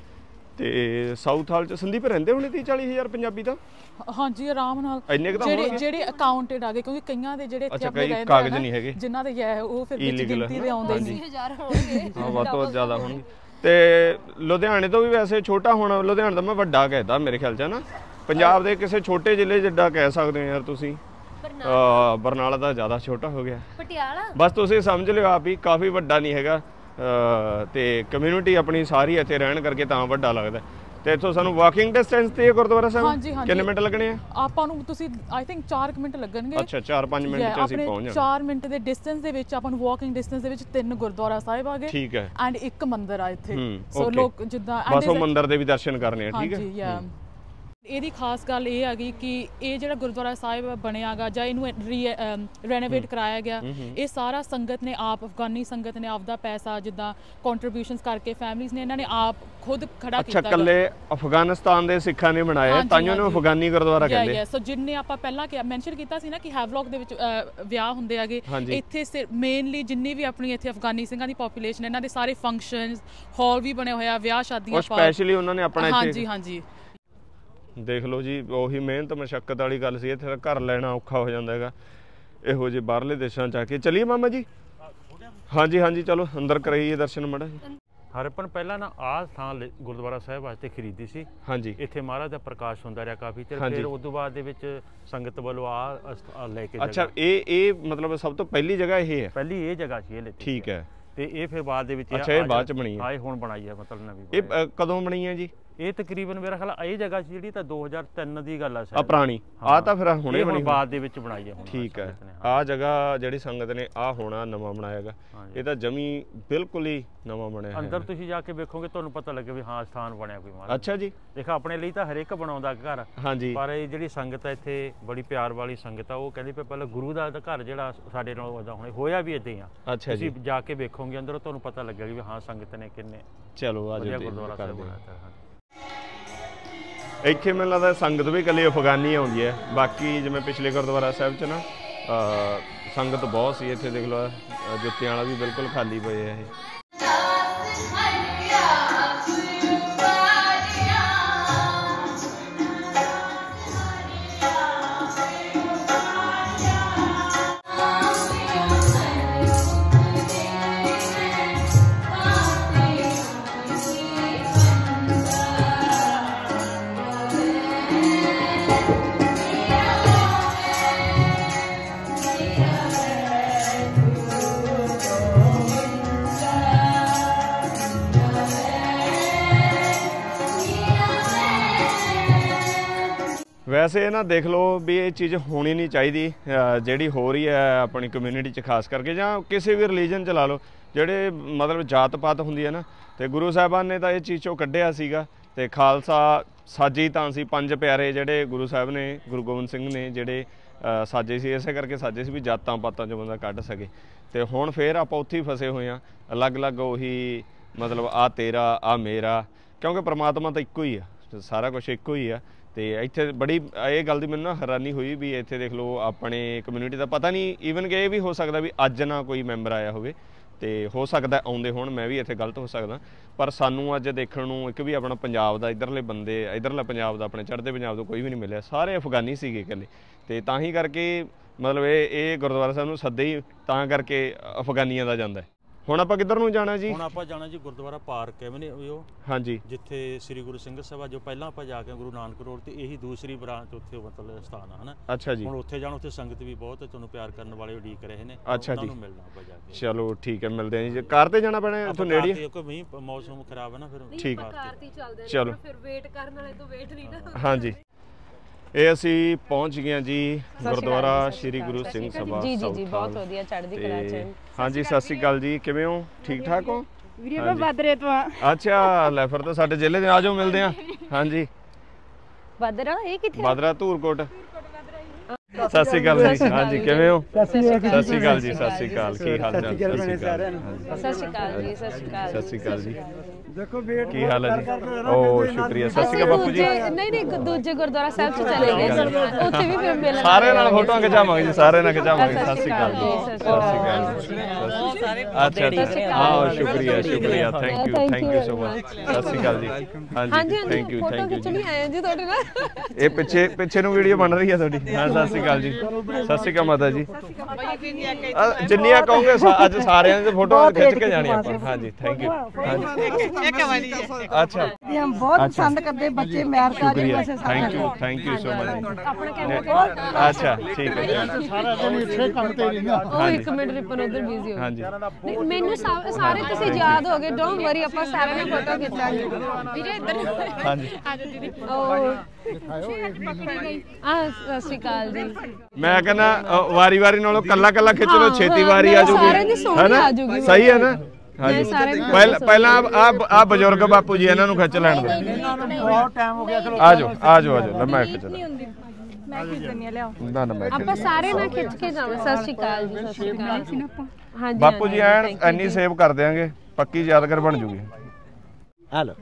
ਤੇ ਸਾਊਥ ਹਾਲ 'ਚ ਸੰਦੀਪ ਰਹਿੰਦੇ ਹੋਣੇ ਤੀਹ ਚਾਲੀ ਹਜ਼ਾਰ ਪੰਜਾਬੀ ਤਾਂ? ਹਾਂਜੀ ਆਰਾਮ ਨਾਲ। ਇੰਨੇ ਕੁ ਤਾਂ ਜਿਹੜੇ ਜਿਹੜੇ ਅਕਾਊਂਟਡ ਆ ਗਏ ਕਿਉਂਕਿ ਕਈਆਂ ਦੇ ਜਿਹੜੇ ਇੱਥੇ ਆਪਣੇ ਗਏ ਕਾਗਜ਼ ਨਹੀਂ ਹੈਗੇ, ਜਿਨ੍ਹਾਂ ਦੇ ਹੈ ਉਹ ਫਿਰ ਵਿੱਚ ਗਿਣਤੀ ਦੇ ਆਉਂਦੇ ਨਹੀਂ। ਹਾਂ ਵੱਧ ਤੋਂ ਜ਼ਿਆਦਾ ਹੋਣਗੇ। ਤੇ ਲੁਧਿਆਣੇ ਤੋਂ ਵੀ ਵੈਸੇ ਛੋਟਾ ਹੋਣਾ, ਲੁਧਿਆਣਾ ਤਾਂ ਮੈਂ ਵੱਡਾ ਕਹਿਦਾ ਮੇਰੇ ਖਿਆਲ 'ਚ ਨਾ। ਪੰਜਾਬ ਦੇ ਕਿਸੇ ਛੋਟੇ ਜ਼ਿਲ੍ਹੇ ਜਿੱਡਾ ਕਹਿ ਸਕਦੇ ਹੋ ਯਾਰ ਤੁਸੀਂ। ਬਰਨਾਲਾ ਤਾਂ ਜ਼ਿਆਦਾ ਛੋਟਾ ਹੋ ਗਿਆ। ਪਟਿਆਲਾ ਬਸ ਤੁਸੀਂ ਸਮਝ ਲਿਓ ਆਪ ਹੀ, ਕਾਫੀ ਵੱਡਾ ਨਹੀਂ ਹੈਗਾ। ਤੇ ਕਮਿਊਨਿਟੀ ਆਪਣੀ ਸਾਰੀ ਇੱਥੇ ਰਹਿਣ ਕਰਕੇ ਤਾਂ ਵੱਡਾ ਲੱਗਦਾ। ਤੇ ਇੱਥੋਂ ਸਾਨੂੰ ਵਾਕਿੰਗ ਡਿਸਟੈਂਸ ਤੇ ਗੁਰਦੁਆਰਾ ਸਾਹਿਬ ਕਿੰਨੇ ਮਿੰਟ ਲੱਗਣੇ ਆ ਆਪਾਂ ਨੂੰ? ਤੁਸੀਂ ਆਈ ਥਿੰਕ ਚਾਰ ਮਿੰਟ ਲੱਗਣਗੇ। ਅੱਛਾ ਚਾਰ ਪੰਜ ਮਿੰਟ 'ਚ ਅਸੀਂ ਪਹੁੰਚ ਜਾਣਾ। ਚਾਰ ਮਿੰਟ ਦੇ ਡਿਸਟੈਂਸ ਦੇ ਵਿੱਚ ਆਪਾਂ ਨੂੰ ਵਾਕਿੰਗ ਡਿਸਟੈਂਸ ਦੇ ਵਿੱਚ ਤਿੰਨ ਗੁਰਦੁਆਰਾ ਸਾਹਿਬ ਆ ਗਏ। ਠੀਕ ਹੈ। ਐਂਡ ਇੱਕ ਮੰਦਿਰ ਆ ਇੱਥੇ। ਸੋ ਲੋਕ ਜਿੱਦਾਂ ਬਸ ਉਹ ਮੰਦਿਰ ਦੇ ਵੀ ਦਰਸ਼ਨ ਕਰਨੇ ਆ। ਠੀਕ ਹੈ। ਹਾਂਜੀ ਯਾ ਇਹਦੀ ਖਾਸ ਗੱਲ ਇਹ ਆ ਗਈ ਕਿ ਇਹ ਜਿਹੜਾ ਗੁਰਦੁਆਰਾ ਸਾਹਿਬ ਬਣਿਆ ਗਾ ਜਾਂ ਇਹਨੂੰ ਰੈਨੋਵੇਟ ਕਰਾਇਆ ਗਿਆ, ਇਹ ਸਾਰਾ ਸੰਗਤ ਨੇ ਆਪ, ਅਫਗਾਨੀ ਸੰਗਤ ਨੇ ਆਪਦਾ ਪੈਸਾ ਜਿੱਦਾਂ ਕੰਟਰੀਬਿਊਸ਼ਨਸ ਕਰਕੇ ਫੈਮਿਲੀਜ਼ ਨੇ ਇਹਨਾਂ ਨੇ ਆਪ ਖੁਦ ਖੜਾ ਕੀਤਾ। ਅੱਛਾ ਕੱਲੇ ਅਫਗਾਨਿਸਤਾਨ ਦੇ ਸਿੱਖਾਂ ਨੇ ਬਣਾਇਆ ਤਾਂ ਇਹਨੂੰ ਅਫਗਾਨੀ ਗੁਰਦੁਆਰਾ ਕਹਿੰਦੇ ਆ। ਸੋ ਜਿੰਨੇ ਆਪਾਂ ਪਹਿਲਾਂ ਮੈਂਸ਼ਨ ਕੀਤਾ ਸੀ ਨਾ ਕਿ ਹੈਵਲੌਕ ਦੇ ਵਿੱਚ ਵਿਆਹ ਹੁੰਦੇ ਆਗੇ, ਇੱਥੇ ਮੇਨਲੀ ਜਿੰਨੀ ਵੀ ਆਪਣੀ ਇੱਥੇ ਅਫਗਾਨੀ ਸਿੰਘਾਂ ਦੀ ਪੋਪੂਲੇਸ਼ਨ, ਇਹਨਾਂ ਦੇ ਸਾਰੇ ਫੰਕਸ਼ਨਸ ਹਾਲ ਵੀ ਬਣੇ ਹੋਇਆ, ਵਿਆਹ ਸ਼ਾਦੀਆਂ ਸਪੈਸ਼ਲੀ ਉਹਨਾਂ ਨੇ ਆਪਣਾ ਇੱਥੇ। ਹਾਂਜੀ ਹਾਂਜੀ ਦੇਖ ਲਓ ਜੀ, ਉਹੀ ਮਿਹਨਤ ਮੁਸ਼ੱਕਤ ਵਾਲੀ ਗੱਲ ਸੀ। ਇੱਥੇ ਘਰ ਲੈਣਾ ਔਖਾ ਹੋ ਜਾਂਦਾ ਹੈਗਾ ਇਹੋ ਜਿਹੇ ਬਾਹਰਲੇ ਦੇਸ਼ਾਂ 'ਚ ਆ ਕੇ। ਚਲੀਏ ਮਾਮਾ ਜੀ? ਹਾਂਜੀ ਹਾਂਜੀ ਚਲੋ ਅੰਦਰ ਕਰਾਈਏ ਦਰਸ਼ਨ ਮਾੜਾ ਜੀ। ਹਰਪਨ ਪਹਿਲਾਂ ਨਾ ਆਹ ਥਾਂ ਗੁਰਦੁਆਰਾ ਸਾਹਿਬ ਵਾਸਤੇ ਖਰੀਦੀ ਸੀ। ਹਾਂਜੀ ਇੱਥੇ ਮਹਾਰਾਜ ਦਾ ਪ੍ਰਕਾਸ਼ ਹੁੰਦਾ ਰਿਹਾ ਕਾਫੀ ਚਿਰ। ਫਿਰ ਉਸ ਤੋਂ ਬਾਅਦ ਦੇ ਵਿੱਚ ਸੰਗਤ ਵੱਲੋਂ ਆ ਲੈ ਕੇ। ਅੱਛਾ ਇਹ ਇਹ ਮਤਲਬ ਸਭ ਤੋਂ ਪਹਿਲੀ ਜਗ੍ਹਾ ਇਹ ਹੈ? ਪਹਿਲੀ ਇਹ ਜਗ੍ਹਾ ਸੀ ਇਹ। ਠੀਕ ਹੈ। ਤੇ ਇਹ ਫਿਰ ਬਾਅਦ ਦੇ ਵਿੱਚ ਅੱਛਾ ਇਹ ਬਾਅਦ 'ਚ ਬਣੀ ਹੈ? ਆਏ ਹੁਣ ਬਣਾਈ ਹੈ ਮਤਲਬ ਨਵੀਂ। ਇਹ ਕਦੋਂ ਬਣੀ ਹੈ ਜੀ? ਇਹ ਤਕਰੀਬਨ ਮੇਰਾ ਖਿਆਲ ਇਹ ਜਗ੍ਹਾ ਜਿਹੜੀ ਤਾਂ ਦੋ ਹਜ਼ਾਰ ਤਿੰਨ ਦੀ ਗੱਲ ਆ ਆ ਪੁਰਾਣੀ ਆ ਤਾਂ ਫਿਰ ਹੁਣੇ ਬਣੀ ਬਾਅਦ ਦੇ ਵਿੱਚ ਬਣਾਈ ਹੈ ਹੁਣ। ਠੀਕ ਹੈ, ਆ ਜਗ੍ਹਾ ਜਿਹੜੀ ਸੰਗਤ ਨੇ ਆ ਹੋਣਾ ਨਵਾਂ ਬਣਾਇਆਗਾ, ਇਹ ਤਾਂ ਜਮੀ ਬਿਲਕੁਲ ਹੀ ਨਵਾਂ ਬਣਿਆ। ਅੰਦਰ ਤੁਸੀਂ ਜਾ ਕੇ ਵੇਖੋਗੇ ਤੁਹਾਨੂੰ ਪਤਾ ਲੱਗੇ ਵੀ ਹਾਂ ਸਥਾਨ ਬਣਿਆ ਕੋਈ ਮਹਾਰਾਜ। ਅੱਛਾ ਜੀ। ਦੇਖੋ ਆਪਣੇ ਲਈ ਤਾਂ ਹਰੇਕ ਬਣਾਉਂਦਾ ਘਰ, ਹਾਂਜੀ, ਪਰ ਇਹ ਜਿਹੜੀ ਸੰਗਤ ਹੈ ਇੱਥੇ ਬੜੀ ਪਿਆਰ ਵਾਲੀ ਸੰਗਤ ਆ, ਉਹ ਕਹਿੰਦੀ ਪਈ ਪਹਿਲਾਂ ਗੁਰੂ ਦਾ ਘਰ ਜਿਹੜਾ ਸਾਡੇ ਨਾਲ ਉਹਦਾ ਹੁਣੇ ਹੋਇਆ ਵੀ ਇੱਦਾਂ ਹੀ ਆ। ਅੱਛਾ ਜੀ। ਤੁਸੀਂ ਜਾ ਕੇ ਵੇਖੋਗੇ ਅੰਦਰ ਤੁਹਾਨੂੰ ਪਤਾ ਲੱਗੇਗਾ ਵੀ ਹਾਂ ਸੰਗਤ ਨੇ ਕਿੰਨੇ ਚਲੋ ਆ ਵਧੀਆ ਗੁਰਦੁਆਰਾ ਸਾਹਿਬ ਬਣਾਇਆ। ਇੱਥੇ ਮੈਨੂੰ ਲੱਗਦਾ ਸੰਗਤ ਵੀ ਇਕੱਲੀ ਅਫਗਾਨੀ ਆਉਂਦੀ ਹੈ, ਬਾਕੀ ਜਿਵੇਂ ਪਿਛਲੇ ਗੁਰਦੁਆਰਾ ਸਾਹਿਬ 'ਚ ਨਾ ਸੰਗਤ ਬਹੁਤ ਸੀ। ਇੱਥੇ ਦੇਖ ਲਓ ਜੁੱਤੀਆਂ ਵਾਲਾ ਵੀ ਬਿਲਕੁਲ ਖਾਲੀ ਪਏ ਆ ਇਹ। ਵੈਸੇ ਨਾ ਦੇਖ ਲਓ ਵੀ ਇਹ ਚੀਜ਼ ਹੋਣੀ ਨਹੀਂ ਚਾਹੀਦੀ ਜਿਹੜੀ ਹੋ ਰਹੀ ਹੈ ਆਪਣੀ ਕਮਿਊਨਿਟੀ 'ਚ, ਖਾਸ ਕਰਕੇ ਜਾਂ ਕਿਸੇ ਵੀ ਰਿਲੀਜਨ 'ਚ ਲਾ ਲਓ, ਜਿਹੜੇ ਮਤਲਬ ਜਾਤ ਪਾਤ ਹੁੰਦੀ ਹੈ ਨਾ, ਤੇ ਗੁਰੂ ਸਾਹਿਬਾਨ ਨੇ ਤਾਂ ਇਹ ਚੀਜ਼ 'ਚੋਂ ਕੱਢਿਆ ਸੀਗਾ। ਤੇ ਖਾਲਸਾ ਸਾਜੀ ਤਾਂ ਸੀ, ਪੰਜ ਪਿਆਰੇ ਜਿਹੜੇ ਗੁਰੂ ਸਾਹਿਬ ਨੇ, ਗੁਰੂ ਗੋਬਿੰਦ ਸਿੰਘ ਨੇ ਜਿਹੜੇ ਸਾਜੇ ਸੀ, ਇਸੇ ਕਰਕੇ ਸਾਜੇ ਸੀ ਵੀ ਜਾਤਾਂ ਪਾਤਾਂ 'ਚੋਂ ਬੰਦਾ ਕੱਢ ਸਕੇ। ਤੇ ਹੁਣ ਫੇਰ ਆਪਾਂ ਉੱਥੇ ਹੀ ਫਸੇ ਹੋਏ ਹਾਂ, ਅਲੱਗ-ਅਲੱਗ ਉਹੀ ਮਤਲਬ ਆ ਤੇਰਾ ਆ ਮੇਰਾ, ਕਿਉਂਕਿ ਪ੍ਰਮਾਤਮਾ ਤਾਂ ਇੱਕੋ ਹੀ ਆ, ਸਾਰਾ ਕੁਛ ਇੱਕੋ ਹੀ ਆ। ਤੇ ਇੱਥੇ ਬੜੀ ਇਹ ਗੱਲ ਦੀ ਮੈਨੂੰ ਨਾ ਹੈਰਾਨੀ ਹੋਈ ਵੀ ਇੱਥੇ ਦੇਖ ਲਓ ਆਪਣੇ ਕਮਿਊਨਿਟੀ ਦਾ ਪਤਾ ਨਹੀਂ, ਈਵਨ ਕਿ ਇਹ ਵੀ ਹੋ ਸਕਦਾ ਵੀ ਅੱਜ ਨਾ ਕੋਈ ਮੈਂਬਰ ਆਇਆ ਹੋਵੇ, ਤੇ ਹੋ ਸਕਦਾ ਆਉਂਦੇ ਹੋਣ, ਮੈਂ ਵੀ ਇੱਥੇ ਗਲਤ ਹੋ ਸਕਦਾ, ਪਰ ਸਾਨੂੰ ਅੱਜ ਦੇਖਣ ਨੂੰ ਇੱਕ ਵੀ ਆਪਣਾ ਪੰਜਾਬ ਦਾ ਇੱਧਰਲੇ ਬੰਦੇ, ਇੱਧਰਲਾ ਪੰਜਾਬ ਦਾ ਆਪਣੇ ਚੜ੍ਹਦੇ ਪੰਜਾਬ ਤੋਂ ਕੋਈ ਵੀ ਨਹੀਂ ਮਿਲਿਆ, ਸਾਰੇ ਅਫਗਾਨੀ ਸੀਗੇ ਇਕੱਲੇ। ਤੇ ਤਾਂ ਹੀ ਕਰਕੇ ਮਤਲਬ ਇਹ ਇਹ ਗੁਰਦੁਆਰਾ ਸਾਹਿਬ ਨੂੰ ਸੱਦੇ ਹੀ ਤਾਂ ਕਰਕੇ ਅਫਗਾਨੀਆਂ ਦਾ ਜਾਂਦਾ। ਹੁਣ ਆਪਾਂ ਕਿੱਧਰ ਨੂੰ ਜਾਣਾ ਜੀ? ਹੁਣ ਆਪਾਂ ਜਾਣਾ ਜੀ ਗੁਰਦੁਆਰਾ ਪਾਰਕ ਹੈ ਵੀ ਉਹ, ਹਾਂਜੀ, ਜਿੱਥੇ ਸ੍ਰੀ ਗੁਰੂ ਸਿੰਘ ਸਭਾ ਜੋ ਪਹਿਲਾਂ ਆਪਾਂ ਜਾ ਕੇ ਗੁਰੂ ਨਾਨਕ ਰੋਡ ਤੇ ਇਹੀ ਦੂਸਰੀ ਬ੍ਰਾਂਚ ਉੱਥੇ ਮਤਲਬ ਸਥਾਨ ਆ ਹਨਾ। ਅੱਛਾ ਜੀ। ਹੁਣ ਉੱਥੇ ਜਾਣਾ, ਉੱਥੇ ਸੰਗਤ ਵੀ ਬਹੁਤ ਤੁਹਾਨੂੰ ਪਿਆਰ ਕਰਨ ਵਾਲੇ ਉਡੀਕ ਰਹੇ ਨੇ। ਅੱਛਾ ਜੀ, ਮਿਲਣਾ ਆਪਾਂ ਜਾ ਕੇ। ਚਲੋ ਠੀਕ ਹੈ, ਮਿਲਦੇ ਹਾਂ ਜੀ। ਕਾਰ ਤੇ ਜਾਣਾ ਪੈਣਾ ਇੱਥੋਂ ਨੇੜੇ? ਕੋਈ ਮੀਂਹ ਮੌਸਮ ਖਰਾਬ ਹੈ ਨਾ ਫਿਰ। ਠੀਕ ਹੈ, ਕਾਰ ਤੇ ਚੱਲਦੇ ਆ, ਚਲੋ ਫਿਰ ਵੇਟ ਕਰਨ ਵਾਲੇ ਤੋਂ ਵੇਟ ਨਹੀਂ ਨਾ। ਹਾਂਜੀ, ਇਹ ਅਸੀਂ ਪਹੁੰਚ ਗਏ ਜੀ ਗੁਰਦੁਆਰਾ ਸ੍ਰੀ ਗੁਰੂ ਸਿੰਘ ਸਭਾ। ਜੀ ਜੀ ਜੀ, ਬਹੁਤ ਵਧੀਆ, ਚੜ੍ਹਦੀ ਕਲਾ ਚ। ਹਾਂਜੀ, ਸਤਿ ਸ਼੍ਰੀ ਅਕਾਲ ਜੀ, ਕਿਵੇਂ ਹੋ? ਠੀਕ ਠਾਕ ਹੋ? ਵੀਰੇ ਮੈਂ ਬਾਦਰੇ ਤੋਂ ਆ। ਅੱਛਾ, ਲੈ ਫਿਰ ਤਾਂ ਸਾਡੇ ਜ਼ਿਲ੍ਹੇ ਦੇ, ਆ ਜਾਓ ਮਿਲਦੇ ਆ। ਹਾਂਜੀ, ਬਾਦਰਾ ਇਹ ਕਿੱਥੇ? ਬਾਦਰਾ ਧੂਰਕੋਟ। ਸਤਿ ਸ਼੍ਰੀ ਅਕਾਲ ਜੀ, ਹਾਂਜੀ ਕਿਵੇਂ ਹੋ? ਸਤਿ ਸ਼੍ਰੀ ਅਕਾਲ ਜੀ, ਸਤਿ ਸ਼੍ਰੀ ਅਕਾਲ, ਕੀ ਹਾਲ ਚਾਲ? ਸਤਿ ਸ਼੍ਰੀ ਅਕਾਲ ਜੀ, ਸਤਿ ਸ਼੍ਰੀ ਅਕਾਲ, ਸਤਿ ਸ਼੍ਰੀ ਅਕਾਲ ਜੀ। ਕੀ ਹਾਲ ਹੈ ਜੀ? ਓ ਸ਼ੁਕਰੀਆ, ਸਤਿ ਸ਼੍ਰੀ ਅਕਾਲ ਬਾਪੂ ਜੀ। ਨਹੀਂ ਨਹੀਂ, ਦੂਜੇ ਗੁਰਦੁਆਰਾ ਸਾਹਿਬ ਚ ਚਲੇ ਗਏ, ਉੱਥੇ ਵੀ ਫਿਰ ਮਿਲਣ। ਸਾਰਿਆਂ ਨਾਲ ਫੋਟੋਆਂ ਖਿਚਾਵਾਂਗੇ ਜੀ, ਸਾਰਿਆਂ ਨਾਲ ਖਿਚਾਵਾਂਗੇ। ਸਤਿ ਸ਼੍ਰੀ ਅਕਾਲ ਜੀ, ਸਤਿ ਸ਼੍ਰੀ ਅਕਾਲ। ਅੱਛਾ ਅੱਛਾ, ਹਾਂ ਸ਼ੁਕਰੀਆ ਸ਼ੁਕਰੀਆ, thank you thank you so much. Sat Shri ਅਕਾਲ ਜੀ। ਹਾਂਜੀ ਥੈਂਕ ਯੂ ਥੈਂਕ ਯੂ ਜੀ। ਆਏ ਜੀ ਤੁਹਾਡੇ ਨਾਲ, ਇਹ ਪਿੱਛੇ ਪਿੱਛੇ ਨੂੰ ਵੀਡੀਓ ਬਣ ਰਹੀ ਹੈ ਤੁਹਾਡੀ। ਹਾਂ ਸਤਿ ਸ਼੍ਰੀ ਅਕਾਲ ਜੀ, ਸਤਿ ਸ਼੍ਰੀ ਅਕਾਲ ਮਾਤਾ ਜੀ। ਜਿੰਨੀਆਂ ਕਹੋਗੇ ਅੱਜ ਸਾਰਿਆਂ ਦੀ ਫੋਟੋ ਖਿੱਚ ਕੇ ਜਾਣੀ ਆਪਾਂ। ਹਾਂਜੀ ਥੈਂਕ ਯੂ। ਹਾਂਜੀ अच्छा ये हम बहुत पसंद करते बच्चे मैर का शुक्रिया, thank you thank you so much. अच्छा ठीक है, सारा दिन ਇੱਥੇ ਕੰਮ ਤੇ ਰਹਿੰਦਾ। ਉਹ ਇੱਕ ਮਿੰਟ ਰਿਪਨ ਉਧਰ ਬਿਜ਼ੀ ਹੋ। ਹਾਂਜੀ, ਮੈਨੂੰ ਸਾਰੇ ਤੁਸੀਂ ਯਾਦ ਹੋ ਗਏ, ਡੋਂਟ ਵਰੀ, ਆਪਾਂ ਸਾਰਿਆਂ ਨੇ ਫੋਟੋ ਖਿੱਚਾਂਗੇ। ਵੀਰੇ ਇੱਧਰ ਹਾਂਜੀ ਆ ਜਾ ਦੀਦੀ। ਉਹ ਆ ਸਤਿ ਸ਼੍ਰੀ ਅਕਾਲ ਜੀ। ਮੈਂ ਕਹਿੰਦਾ ਵਾਰੀ ਵਾਰੀ ਨਾਲੋਂ ਕੱਲਾ ਕੱਲਾ ਖਿੱਚ ਲਓ, ਛੇਤੀ ਵਾਰੀ ਆ ਜਾਊਗੀ, ਹੈ ਨਾ? ਸਹੀ ਹੈ ਨਾ? ਹਾਂਜੀ, ਪਹਿਲਾਂ ਪਹਿਲਾਂ ਆ ਆ ਬਜ਼ੁਰਗ ਬਾਪੂ ਜੀ, ਇਹਨਾਂ ਨੂੰ ਖਿੱਚ ਲੈਣ ਦਿਓ। ਬਹੁਤ ਟਾਈਮ ਹੋ ਗਿਆ, ਚਲੋ ਆ ਜਾਓ ਆ ਜਾਓ ਆ ਜਾਓ, ਲੈ ਮੈਂ ਖਿੱਚ ਲਾਂ। ਮੈਂ ਖਿੱਚ ਦਿੰਨੀ ਆ, ਲਿਆਓ। ਨਾ ਨਾ ਮੈਂ ਆਪਾਂ ਸਾਰੇ ਨਾਲ ਖਿੱਚ ਕੇ ਜਾਵਾਂ। ਸਤਿ ਸ਼੍ਰੀ ਅਕਾਲ ਜੀ, ਸਤਿ ਸ਼੍ਰੀ ਅਕਾਲ। ਹਾਂਜੀ ਬਾਪੂ ਜੀ ਐਨ ਇੰਨੀ ਸੇਵ ਕਰ ਦਿਆਂਗੇ, ਪੱਕੀ ਯਾਦਗਾਰ ਬਣ ਜੂਗੀ। ਆ ਲਓ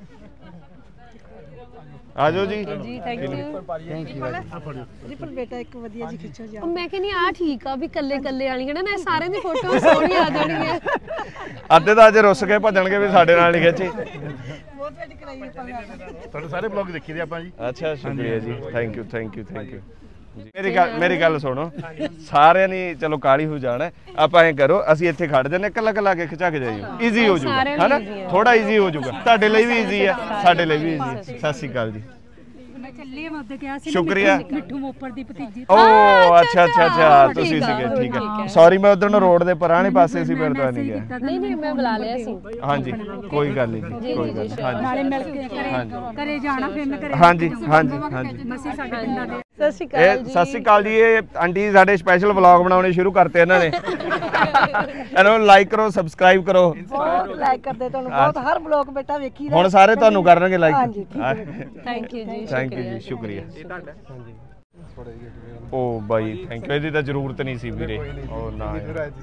ਆ ਜਾਓ ਜੀ ਜੀ, ਥੈਂਕ ਯੂ ਥੈਂਕ ਯੂ ਜੀ। ਪਰ ਬੇਟਾ ਇੱਕ ਵਧੀਆ ਜੀ ਖਿੱਚੋ ਜਾ। ਮੈਂ ਕਹਿੰਦੀ ਆ ਠੀਕ ਆ ਵੀ ਕੱਲੇ ਕੱਲੇ ਵਾਲੀਆਂ ਨਾ ਸਾਰਿਆਂ ਦੀ ਫੋਟੋ ਸੋਹਣੀ ਆ ਜਾਣਗੀਆਂ। ਅੱਧੇ ਤਾਂ ਅੱਜ ਰੁੱਸ ਕੇ ਭੱਜਣਗੇ ਵੀ ਸਾਡੇ ਨਾਲ ਨਹੀਂ ਖਿੱਚੀ। ਬਹੁਤ ਵੇਟ ਕਰਾਈ ਆਪਾਂ ਨੇ, ਤੁਹਾਡੇ ਸਾਰੇ ਬਲੌਗ ਦੇਖੀ ਦੇ ਆਪਾਂ ਜੀ। ਅੱਛਾ ਸ਼ੁਕਰੀਆ ਜੀ, thank you thank you thank you. ਮੇਰੀ ਗੱਲ ਮੇਰੀ ਗੱਲ ਸੁਣੋ, ਸਾਰਿਆਂ ਨੇ ਚਲੋ ਕਾਲੀ ਹੋ ਜਾਣਾ, ਆਪਾਂ ਐਂ ਕਰੋ ਅਸੀਂ ਇੱਥੇ ਖੜ ਜਾਂਦੇ, ਕੱਲਾ ਕੱਲਾ ਕੇ ਖਿਚਾ ਕੇ ਜਾਈਓ, ਈਜ਼ੀ ਹੋ ਜਾਊਗਾ, ਹੈ ਨਾ? ਥੋੜਾ ਈਜ਼ੀ ਹੋ ਜਾਊਗਾ, ਤੁਹਾਡੇ ਲਈ ਵੀ ਈਜ਼ੀ ਹੈ, ਸਾਡੇ ਲਈ ਵੀ ਈਜ਼ੀ। ਸਤਿ ਸ਼੍ਰੀ ਅਕਾਲ ਜੀ। ਮੈਂ ਚੱਲੀ ਮੈਂ ਉੱਤੇ ਕਿਹਾ ਸੀ ਸ਼ੁਕਰੀਆ ਮਿੱਠੂ ਮੋਪਰ ਦੀ ਭਤੀਜੀ ਓ ਅੱਛਾ ਅੱਛਾ ਅੱਛਾ ਤੁਸੀਂ ਸੀਗੇ ਠੀਕ ਹੈ ਸੌਰੀ ਮੈਂ ਉਧਰ ਨੂੰ ਰੋਡ ਦੇ ਪੁਰਾਣੇ ਪਾਸੇ ਸੀ ਫਿਰ ਤਾਂ ਨਹੀਂ ਗਿਆ ਨਹੀਂ ਨਹੀਂ ਮੈਂ ਬੁਲਾ ਲਿਆ ਸੀ ਹਾਂਜੀ ਕੋਈ ਗੱਲ ਨਹੀਂ ਜੀ ਕੋਈ ਗੱਲ ਨਹੀਂ ਨਾਲੇ ਮਿਲ ਕੇ ਕਰੇ ਕਰੇ ਜਾਣਾ ਫਿਰ ਮੈਂ ਕਰੇ ਹਾਂਜੀ ਹਾਂਜੀ ਹਾਂਜੀ ਮਸੀ ਸਾਡੇ ਪਿੰਡਾਂ ਦੇ ਸਤਿ ਸ਼੍ਰੀ ਅਕਾਲ ਇਹ ਸਤਿ ਸ਼੍ਰੀ ਅਕਾਲ ਜੀ ਇਹ ਆਂਟੀ ਸਾਡੇ ਸਪੈਸ਼ਲ ਵਲੌਗ ਬਣਾਉਣੇ ਸ਼ੁਰੂ ਕਰਤੇ ਇਹਨਾਂ ਨੇ ਇਹਨਾਂ ਨੂੰ ਲਾਈਕ ਕਰੋ ਸਬਸਕ੍ਰਾਈਬ ਕਰੋ ਬਹੁਤ ਲਾਈਕ ਕਰਦੇ ਤੁਹਾਨੂੰ ਬਹੁਤ ਹਰ ਬਲੌਗ ਬੇਟਾ ਵੇਖੀ ਹੁਣ ਸਾਰੇ ਤੁਹਾਨੂੰ ਕਰਨਗੇ ਲਾਈਕ ਹਾਂਜੀ ਥੈਂਕ ਯੂ ਜੀ ਥੈਂਕ ਯੂ ਜੀ ਸ਼ੁਕਰੀਆ ਇਹ ਤੁਹਾਡਾ ਹਾਂਜੀ ਓ ਬਾਈ ਥੈਂਕ ਯੂ ਇਹਦੀ ਤਾਂ ਜ਼ਰੂਰਤ ਨਹੀਂ ਸੀ ਵੀਰੇ ਉਹ ਨਾ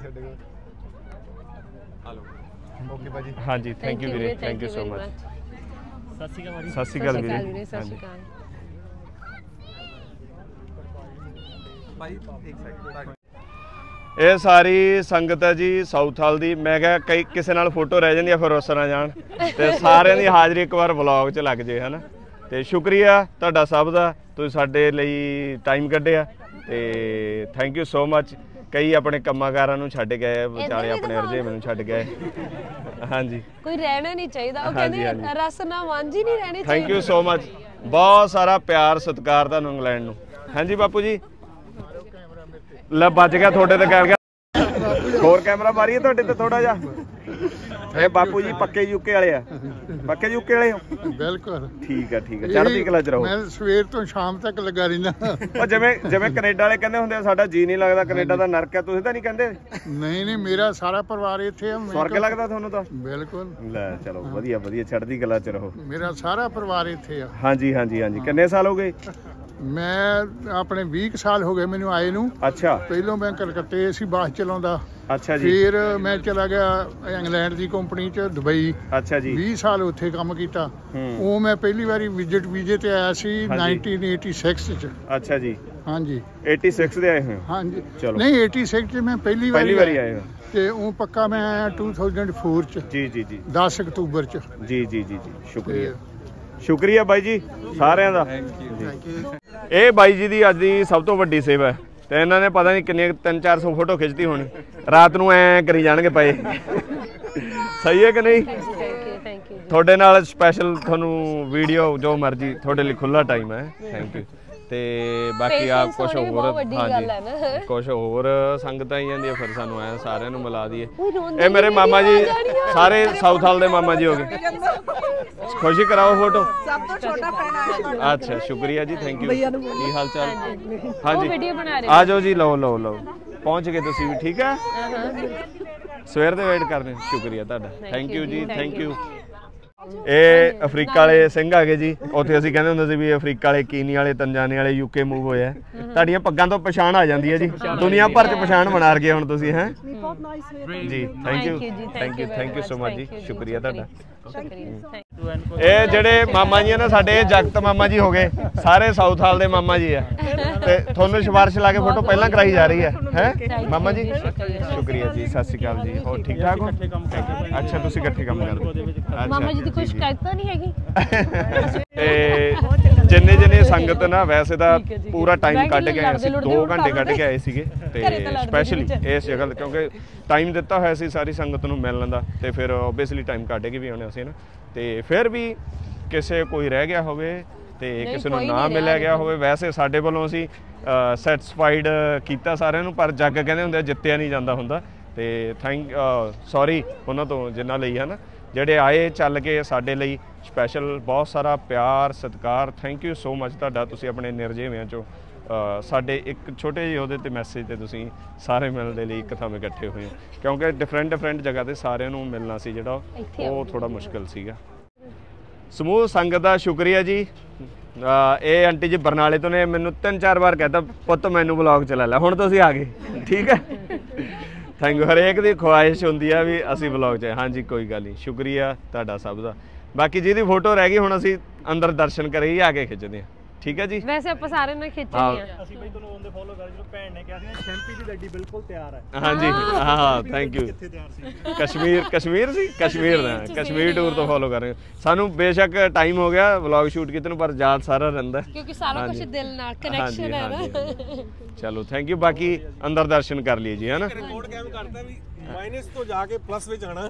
ਹਲੋ ਓਕੇ ਬਾਜੀ ਹਾਂਜੀ ਥੈਂਕ ਯੂ ਵੀਰੇ thank you so much Sat Shri Akal Sat Shri ਅਕਾਲ ਵੀਰੇ ਸਤਿ ਸ਼੍ਰੀ ਅਕਾਲ ਇਹ ਸਾਰੀ ਸੰਗਤ ਹੈ ਜੀ ਸਾਊਥ ਹਾਲ ਦੀ ਮੈਂ ਕਿਹਾ ਕਈ ਕਿਸੇ ਨਾਲ ਫੋਟੋ ਰਹਿ ਜਾਂਦੀ ਆ ਫਿਰ ਉਸ ਨਾ ਜਾਣ ਤੇ ਸਾਰਿਆਂ ਦੀ ਹਾਜ਼ਰੀ ਇੱਕ ਵਾਰ ਵਲੌਗ 'ਚ ਲੱਗ ਜੇ ਹਨਾ ਤੇ ਸ਼ੁਕਰੀਆ ਤੁਹਾਡਾ ਸਭ ਦਾ ਤੁਸੀਂ ਸਾਡੇ ਲਈ ਟਾਈਮ ਕੱਢਿਆ ਤੇ ਥੈਂਕ ਯੂ ਸੋ ਮਚ ਕਈ ਆਪਣੇ ਕੰਮਾਂਕਾਰਾਂ ਨੂੰ ਛੱਡ ਗਏ ਵਿਚਾਰੇ ਆਪਣੇ ਅਰਜੇ ਮੈਨੂੰ ਛੱਡ ਗਏ ਹਾਂਜੀ ਕੋਈ ਰਹਿਣਾ ਨਹੀਂ ਚਾਹੀਦਾ ਉਹ ਕਹਿੰਦੇ ਰਸ ਨਾ ਵਾਂਝੀ ਨਹੀਂ ਰਹਿਣੀ ਥੈਂਕ ਯੂ ਸੋ ਮਚ ਬਹੁਤ ਸਾਰਾ ਪਿਆਰ ਸਤਿਕਾਰ ਤੁਹਾਨੂੰ ਇੰਗਲੈਂਡ ਨੂੰ ਹਾਂਜੀ ਬਾਪੂ ਜੀ ਲੈ ਬਚ ਗਿਆ ਤੁਹਾਡੇ ਤੇ ਕਹਿ ਗਿਆ ਹੋਰ ਕੈਮਰਾ ਮਾਰੀਏ ਤੁਹਾਡੇ ਤੇ ਥੋੜਾ ਜਿਹਾ ਇਹ ਬਾਪੂ ਜੀ ਪੱਕੇ ਯੂਕੇ ਵਾਲੇ ਆ ਪੱਕੇ ਯੂਕੇ ਵਾਲੇ ਹੋ ਬਿਲਕੁਲ ਠੀਕ ਆ ਠੀਕ ਆ ਚੜ੍ਹਦੀ ਕਲਾ ਚ ਰਹੋ ਮੈਂ ਸਵੇਰ ਤੋਂ ਸ਼ਾਮ ਤੱਕ ਲੱਗਾ ਰਹਿੰਦਾ ਉਹ ਜਿਵੇਂ ਜਿਵੇਂ ਕੈਨੇਡਾ ਵਾਲੇ ਕਹਿੰਦੇ ਹੁੰਦੇ ਆ ਸਾਡਾ ਜੀ ਨਹੀਂ ਲੱਗਦਾ ਕੈਨੇਡਾ ਦਾ ਨਰਕ ਹੈ ਤੁਸੀਂ ਤਾਂ ਨਹੀਂ ਕਹਿੰਦੇ ਨਹੀਂ ਨਹੀਂ ਮੇਰਾ ਸਾਰਾ ਪਰਿਵਾਰ ਇੱਥੇ ਆ ਸਵਰਗ ਲੱਗਦਾ ਤੁਹਾਨੂੰ ਤਾਂ ਬਿਲਕੁਲ ਲੈ ਚਲੋ ਵਧੀਆ ਵਧੀਆ ਚੜ੍ਹਦੀ ਕਲਾ ਚ ਰਹੋ ਮੇਰਾ ਸਾਰਾ ਪਰਿਵਾਰ ਇੱਥੇ ਆ ਹਾਂਜੀ ਹਾਂਜੀ ਹਾਂਜੀ ਕਿੰਨੇ ਸਾਲ ਹੋ ਗਏ ਮੈਂ ਆਪਣੇ ਵੀਹ ਸਾਲ ਹੋ ਗਏ ਮੈਨੂੰ ਆਏ ਨੂੰ ਅੱਛਾ ਪਹਿਲੋਂ ਮੈਂ ਕਲਕੱਤੇ ਸੀ ਬੱਸ ਚਲਾਉਂਦਾ ਅੱਛਾ ਜੀ ਫਿਰ ਮੈਂ ਚਲਾ ਗਿਆ ਇੰਗਲੈਂਡ ਦੀ ਕੰਪਨੀ ਚ ਦੁਬਈ ਅੱਛਾ ਜੀ ਵੀਹ ਸਾਲ ਉੱਥੇ ਕੰਮ ਕੀਤਾ ਉਹ ਮੈਂ ਪਹਿਲੀ ਵਾਰੀ ਵਿਜ਼ਿਟ ਵੀਜ਼ੇ ਤੇ ਆਇਆ ਸੀ ਨਾਈਨਟੀਨ ਏਟੀ ਸਿਕਸ ਚ ਅੱਛਾ ਜੀ ਹਾਂਜੀ ਏਟੀ ਸਿਕਸ ਦੇ ਆਏ ਹੋਏ ਹਾਂਜੀ ਚਲੋ ਨਹੀਂ ਏਟੀ ਸਿਕਸ ਚ ਮੈਂ ਪਹਿਲੀ ਵਾਰੀ ਪਹਿਲੀ ਵਾਰੀ ਆਏ ਹੋ ਤੇ ਉਹ ਪੱਕਾ ਮੈਂ ਆਇਆ ਟੂ ਥਾਊਜ਼ੈਂਡ ਫੋਰ ਚ ਜੀ ਜੀ ਜੀ ਦਸ ਅਕਤੂਬਰ ਚ ਜੀ ਜੀ ਜੀ ਜੀ ਸ਼ੁਕਰੀਆ ਸ਼ੁਕਰੀਆ ਬਾਈ ਜੀ ਸਾਰਿਆਂ ਦਾ ਇਹ ਬਾਈ ਜੀ ਦੀ ਅੱਜ ਦੀ ਸਭ ਤੋਂ ਵੱਡੀ ਸੇਵਾ ਹੈ ਤੇ ਇਹਨਾਂ ਨੇ ਪਤਾ ਨਹੀਂ ਕਿੰਨੇ ਤਿੰਨ ਚਾਰ ਸੌ ਫੋਟੋ ਖਿੱਚਦੀ ਹੋਣੀ ਰਾਤ ਨੂੰ ਐ ਕਰੀ ਜਾਣਗੇ ਪਏ ਸਹੀ ਹੈ ਕਿ ਨਹੀਂ ਤੁਹਾਡੇ ਨਾਲ ਸਪੈਸ਼ਲ ਤੁਹਾਨੂੰ ਵੀਡੀਓ ਜੋ ਮਰਜ਼ੀ ਤੁਹਾਡੇ ਲਈ ਖੁੱਲਾ ਟਾਈਮ ਹੈ ਥੈਂਕ ਯੂ ਤੇ ਬਾਕੀ ਆ ਕੁਝ ਹੋਰ ਹਾਂਜੀ ਕੁਝ ਹੋਰ ਸੰਗਤਾਂ ਹੀ ਜਾਂਦੀਆਂ ਫਿਰ ਸਾਨੂੰ ਐ ਸਾਰਿਆਂ ਨੂੰ ਮਿਲਾ ਦਈਏ ਇਹ ਮੇਰੇ ਮਾਮਾ ਜੀ ਸਾਰੇ ਸਾਊਥ ਹਾਲ ਦੇ ਮਾਮਾ ਜੀ ਹੋ ਗਏ ਖੁਸ਼ੀ ਕਰਾਓ ਫੋਟੋ ਸਭ ਤੋਂ ਛੋਟਾ ਪੈਣਾ ਅੱਛਾ ਸ਼ੁਕਰੀਆ ਜੀ ਥੈਂਕ ਯੂ ਕੀ ਹਾਲ ਚਾਲ ਹਾਂਜੀ ਵੀਡੀਓ ਬਣਾ ਰਹੇ ਆ ਜਾਓ ਜੀ ਲਓ ਲਓ ਲਓ ਪਹੁੰਚ ਗਏ ਤੁਸੀਂ ਵੀ ਠੀਕ ਹੈ ਸਵੇਰ ਦੇ ਵੇਟ ਕਰਦੇ ਸ਼ੁਕਰੀਆ ਤੁਹਾਡਾ ਥੈਂਕ ਯੂ ਜੀ ਥੈਂਕ ਯੂ ਇਹ ਅਫਰੀਕਾ ਵਾਲੇ ਸਿੰਘ ਆ ਗਏ ਜੀ ਉੱਥੇ ਅਸੀਂ ਕਹਿੰਦੇ ਹੁੰਦੇ ਸੀ ਵੀ ਅਫਰੀਕਾ ਵਾਲੇ ਕੀਨੀ ਵਾਲੇ ਤੰਜਾਨੀ ਵਾਲੇ ਯੂਕੇ ਮੂਵ ਹੋਏ ਆ ਤੁਹਾਡੀਆਂ ਪੱਗਾਂ ਤੋਂ ਪਛਾਣ ਆ ਜਾਂਦੀ ਹੈ ਜੀ ਦੁਨੀਆ ਭਰ ਚ ਪਛਾਣ ਬਣਾ ਰਗੇ ਹੁਣ ਤੁਸੀਂ ਹੈ ਜੀ thank you thank you thank you so much ਜੀ ਸ਼ੁਕਰੀਆ ਤੁਹਾਡਾ ਇਹ ਜਿਹੜੇ ਮਾਮਾ ਜੀ ਨੇ ਸਾਡੇ ਜਗਤ ਮਾਮਾ ਜੀ ਹੋ ਗਏ ਸਾਰੇ ਸਾਊਥ ਹਾਲ ਦੇ ਮਾਮਾ ਜੀ ਆ ਤੇ ਤੁਹਾਨੂੰ ਸਿਫਾਰਿਸ਼ ਲਾ ਕੇ ਫੋਟੋ ਪਹਿਲਾਂ ਕਰਾਈ ਜਾ ਰਹੀ ਹੈ ਹੈ ਮਾਮਾ ਜੀ ਸ਼ੁਕਰੀਆ ਜੀ ਸਤਿ ਸ਼੍ਰੀ ਅਕਾਲ ਜੀ ਹੋਰ ਠੀਕ ਠਾਕ ਹੋ ਅੱਛਾ ਤੁਸੀਂ ਇਕੱਠੇ ਕੰਮ ਕਰਦੇ ਮਾਮਾ ਜੀ ਦੀ ਕੋਈ ਸ਼ਿਕਾਇਤ ਤਾਂ ਨਹੀਂ ਹੈਗੀ ਤੇ ਜਿੰਨੇ ਜਿੰਨੇ ਸੰਗਤ ਨਾ ਵੈਸੇ ਤਾਂ ਪੂਰਾ ਟਾਈਮ ਕੱਢ ਕੇ ਅਸੀਂ ਦੋ ਘੰਟੇ ਕੱਢ ਕੇ ਆਏ ਸੀਗੇ ਤੇ ਸਪੈਸ਼ਲੀ ਇਸ ਜਗ੍ਹਾ ਕਿਉਂਕਿ ਟਾਈਮ ਦਿੱਤਾ ਹੋਇਆ ਸੀ ਸਾਰੀ ਸੰਗਤ ਨੂੰ ਮਿਲਣ ਦਾ ਤੇ ਫਿਰ ਓਬਵੀਅਸਲੀ ਟਾਈਮ ਕੱਢ ਕੇ ਵੀ ਆਉਣੇ ਅਸੀਂ ਨਾ ਤੇ ਫਿਰ ਵੀ ਕਿਸੇ ਕੋਈ ਰਹਿ ਗਿਆ ਹੋਵੇ ਤੇ ਕਿਸੇ ਨੂੰ ਨਾ ਮਿਲਿਆ ਗਿਆ ਹੋਵੇ ਵੈਸੇ ਸਾਡੇ ਵੱਲੋਂ ਅਸੀਂ ਸੈਟੀਸਫਾਈਡ ਕੀਤਾ ਸਾਰਿਆਂ ਨੂੰ ਪਰ ਜੱਗ ਕਹਿੰਦੇ ਹੁੰਦੇ ਜਿੱਤਿਆ ਨਹੀਂ ਜਾਂਦਾ ਹੁੰਦਾ ਤੇ ਥੈਂਕ ਸੌਰੀ ਉਹਨਾਂ ਤੋਂ ਜਿਨ੍ਹਾਂ ਲਈ ਹੈ ਨਾ ਜਿਹੜੇ ਆਏ ਚੱਲ ਕੇ ਸਾਡੇ ਲਈ ਸਪੈਸ਼ਲ ਬਹੁਤ ਸਾਰਾ ਪਿਆਰ ਸਤਿਕਾਰ ਥੈਂਕ ਯੂ ਸੋ ਮਚ ਤੁਹਾਡਾ ਤੁਸੀਂ ਆਪਣੇ ਨਿਰਜੇਵਿਆਂ 'ਚੋਂ ਸਾਡੇ ਇੱਕ ਛੋਟੇ ਜਿਹੇ ਉਹਦੇ 'ਤੇ ਮੈਸੇਜ 'ਤੇ ਤੁਸੀਂ ਸਾਰੇ ਮਿਲਣ ਦੇ ਲਈ ਇੱਕ ਥਾਂ ਇਕੱਠੇ ਹੋਏ ਹੋ ਕਿਉਂਕਿ ਡਿਫਰੈਂਟ ਡਿਫਰੈਂਟ ਜਗ੍ਹਾ 'ਤੇ ਸਾਰਿਆਂ ਨੂੰ ਮਿਲਣਾ ਸੀ ਜਿਹੜਾ ਉਹ ਥੋੜ੍ਹਾ ਮੁਸ਼ਕਿਲ ਸੀਗਾ ਸਮੂਹ ਸੰਗਤ ਦਾ ਸ਼ੁਕਰੀਆ ਜੀ ਇਹ ਆਂਟੀ ਜੀ ਬਰਨਾਲੇ ਤੋਂ ਨੇ ਮੈਨੂੰ ਤਿੰਨ ਚਾਰ ਵਾਰ ਕਹਿਤਾ ਪੁੱਤ ਮੈਨੂੰ ਵਲੌਗ ਚਲਾ ਲੈ ਹੁਣ ਤੁਸੀਂ ਆ ਗਏ ਠੀਕ ਹੈ ਥੈਂਕ ਯੂ ਹਰੇਕ ਦੀ ਖੁਆਇਸ਼ ਹੁੰਦੀ ਆ ਵੀ ਅਸੀਂ ਵਲੌਗ 'ਚ ਹਾਂਜੀ ਕੋਈ ਗੱਲ ਨਹੀਂ ਸ਼ੁਕਰੀਆ ਤੁਹਾਡਾ ਸਭ ਦਾ ਬਾਕੀ ਜਿਹਦੀ ਫੋਟੋ ਰਹਿ ਗਈ ਹੁਣ ਅਸੀਂ ਅੰਦਰ ਦਰਸ਼ਨ ਕਰੇ ਹੀ ਆ ਕੇ ਖਿੱਚਦੇ ਹਾਂ ਠੀਕ ਹੈ ਜੀ ਵੈਸੇ ਆਪਾਂ ਸਾਰੇ ਨਾਲ ਖਿੱਚਣੀ ਆ ਅਸੀਂ ਬਈ ਤੁਹਾਨੂੰ ਉਹਦੇ ਫੋਲੋ ਕਰ ਜਦੋਂ ਭੈਣ ਨੇ ਕਿਹਾ ਸੀ ਸ਼ੈਂਪੀ ਦੀ ਗੱਡੀ ਬਿਲਕੁਲ ਤਿਆਰ ਹੈ ਹਾਂਜੀ ਹਾਂ ਥੈਂਕ ਯੂ ਕਸ਼ਮੀਰ ਕਸ਼ਮੀਰ ਸੀ ਕਸ਼ਮੀਰ ਦਾ ਕਸ਼ਮੀਰ ਟੂਰ ਤੋਂ ਫੋਲੋ ਕਰ ਰਹੇ ਸਾਨੂੰ ਬੇਸ਼ੱਕ ਟਾਈਮ ਹੋ ਗਿਆ ਵਲੌਗ ਸ਼ੂਟ ਕੀਤੇ ਨੂੰ ਪਰ ਯਾਦ ਸਾਰਾ ਰਹਿੰਦਾ ਕਿਉਂਕਿ ਸਾਰਾ ਕੁਝ ਦਿਲ ਨਾਲ ਕਨੈਕਸ਼ਨ ਹੈ ਨਾ ਚਲੋ ਥੈਂਕ ਯੂ ਬਾਕੀ ਅੰਦਰ ਦਰਸ਼ਨ ਕਰ ਲਈਏ ਜੀ ਹੈ ਨਾ ਰਿਕਾਰਡ ਕੈਮ ਕਰਦਾ ਵੀ ਮਾਈਨਸ ਤੋਂ ਜਾ ਕੇ ਪਲੱਸ ਵਿੱਚ ਆਣਾ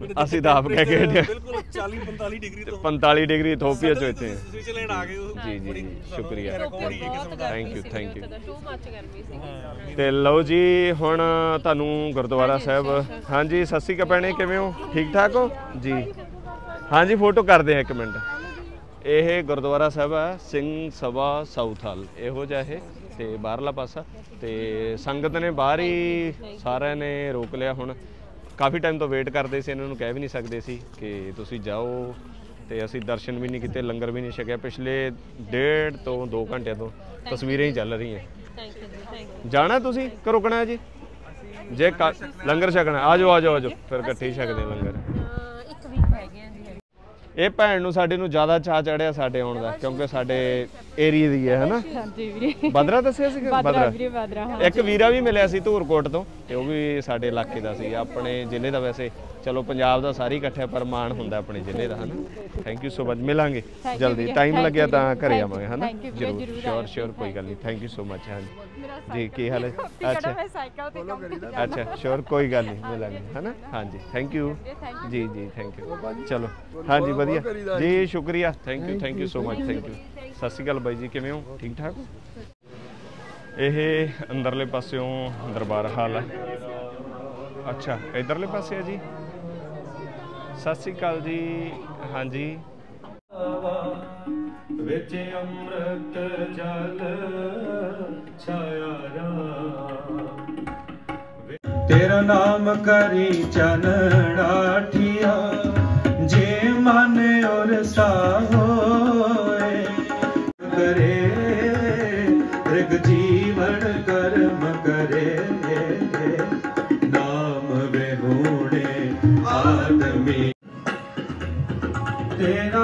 ਅਸੀਂ ਤਾਂ ਆਪ ਕਹਿ ਕੇ ਹਟੇ ਬਿਲਕੁਲ ਚਾਲੀ ਪੰਤਾਲੀ ਡਿਗਰੀ ਤੋਂ ਪੰਤਾਲੀ ਡਿਗਰੀ ਇਥੋਪੀਆ ਚੋਂ ਇੱਥੇ ਸਵਿਟਜ਼ਰਲੈਂਡ ਆ ਗਏ। ਜੀ ਜੀ ਸ਼ੁਕਰੀਆ, thank you thank you. Too much ਗਰਮੀ ਸੀ। ਤੇ ਲਓ ਜੀ ਹੁਣ ਤੁਹਾਨੂੰ ਗੁਰਦੁਆਰਾ ਸਾਹਿਬ, ਹਾਂਜੀ ਸਤਿ ਸ਼੍ਰੀ ਅਕਾਲ ਭੈਣੇ, ਕਿਵੇਂ ਹੋ? ਠੀਕ ਠਾਕ ਹੋ ਜੀ? ਹਾਂਜੀ ਫੋਟੋ ਕਰਦੇ ਆ ਇੱਕ ਮਿੰਟ। ਇਹ ਗੁਰਦੁਆਰਾ ਸਾਹਿਬ ਹੈ ਸਿੰਘ ਸਭਾ ਸਾਊਥ ਹਾਲ, ਇਹੋ ਜਿਹਾ ਇਹ ਤੇ ਬਾਹਰਲਾ ਪਾਸਾ। ਤੇ ਸੰਗਤ ਨੇ ਬਾਹਰ ਹੀ ਸਾਰਿਆਂ ਨੇ ਰੋਕ ਲਿਆ। ਹੁਣ ਕਾਫੀ ਟਾਈਮ ਤੋਂ ਵੇਟ ਕਰਦੇ ਸੀ, ਇਹਨਾਂ ਨੂੰ ਕਹਿ ਵੀ ਨਹੀਂ ਸਕਦੇ ਸੀ ਕਿ ਤੁਸੀਂ ਜਾਓ। ਤੇ ਅਸੀਂ ਦਰਸ਼ਨ ਵੀ ਨਹੀਂ ਕੀਤੇ, ਲੰਗਰ ਵੀ ਨਹੀਂ ਛਕਿਆ। ਪਿਛਲੇ ਡੇਢ ਤੋਂ ਦੋ ਘੰਟਿਆਂ ਤੋਂ ਤਸਵੀਰਾਂ ਹੀ ਚੱਲ ਰਹੀਆਂ। ਜਾਣਾ ਤੁਸੀਂ ਕਿ ਰੁਕਣਾ ਜੀ? ਜੇ ਲੰਗਰ ਛਕਣਾ ਆ ਜਾਓ ਆ ਜਾਓ ਆ ਜਾਓ, ਫਿਰ ਇਕੱਠੇ ਹੀ ਛਕਦੇ ਲੰਗਰ। ਇੱਕ ਵੀਕ ਹੈਗੇ ਆ ਜੀ। ਇਹ ਭੈਣ ਨੂੰ ਸਾਡੇ ਨੂੰ ਜ਼ਿਆਦਾ ਚਾਅ ਚੜਿਆ ਸਾਡੇ ਆਉਣ ਦਾ, ਕਿਉਂਕਿ ਸਾਡੇ ਏਰੀਏ ਦੀ ਹੈ ਹਨਾ। ਹਾਂਜੀ ਵੀਰੇ। ਬਦਰਾ ਦੱਸਿਆ ਸੀ? ਬਦਰਾ ਵੀਰੇ, ਬਦਰਾ ਹਾਂ। ਇੱਕ ਵੀਰਾ ਵੀ ਮਿਲਿਆ ਸੀ ਧੂਰਕੋਟ ਤੋਂ, ਤੇ ਉਹ ਵੀ ਸਾਡੇ ਇਲਾਕੇ ਦਾ ਸੀ, ਆਪਣੇ ਜ਼ਿਲ੍ਹੇ ਦਾ। ਵੈਸੇ ਚਲੋ ਪੰਜਾਬ ਦਾ ਸਾਰੀ ਇਕੱਠਾ, ਪਰ ਮਾਣ ਹੁੰਦਾ ਆਪਣੇ ਜ਼ਿਲ੍ਹੇ ਦਾ ਹਨਾ। ਥੈਂਕ ਯੂ ਸੋ ਮਚ, ਮਿਲਾਂਗੇ ਜਲਦੀ, ਟਾਈਮ ਲੱਗਿਆ ਤਾਂ ਘਰੇ ਆਵਾਂਗੇ ਹਨਾ। ਜ਼ਰੂਰ, ਸ਼ੋਰ ਸ਼ੋਰ, ਕੋਈ ਗੱਲ ਨਹੀਂ। Thank you so much. ਹਾਂਜੀ ਜੀ, ਕੀ ਹਾਲ ਹੈ? ਅੱਛਾ ਅੱਛਾ ਸ਼ੋਰ, ਕੋਈ ਗੱਲ ਨਹੀਂ, ਮਿਲਾਂਗੇ ਹਨਾ। ਹਾਂਜੀ ਥੈਂਕ ਯੂ ਜੀ ਜੀ, ਥੈਂਕ ਯੂ। ਚਲੋ ਹਾਂਜੀ ਵਧੀਆ ਜੀ, ਸ਼ੁਕਰੀਆ, thank you thank you so much, thank you. Sat Shri ਅਕਾਲ ਬਾਈ ਜੀ, ਕਿਵੇਂ ਹੋ? ਠੀਕ ਠਾਕ ਹੋ? ਇਹ ਅੰਦਰਲੇ ਪਾਸਿਓਂ ਦਰਬਾਰ ਹਾਲ ਹੈ। ਅੱਛਾ ਇਧਰਲੇ ਪਾਸੇ ਹੈ ਜੀ। ਸਤਿ ਸ਼੍ਰੀ ਅਕਾਲ ਜੀ। ਹਾਂਜੀ ਵਿੱਚ ਅੰਮ੍ਰਿਤ ਜਲ ਛਾਇਆ ਰਾਮ, ਤੇਰਾ ਨਾਮ ਕਰੀ ਚਨੜਾਠੀਆ, ਜੇ ਮਨ ਔਰ ਸਾਹੋਏ ਕਰੇ ਰਿਗ ਜੀਵਨ ਕਰਮ ਕਰੇ, ਨਾਮ ਵਿਹੂਣੇ ਆਦਮੀ ਤੇਰਾ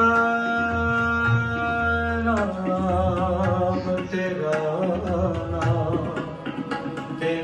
ਨਾਮ, ਤੇਰਾ ਨਾਮ, ਤੇਰਾ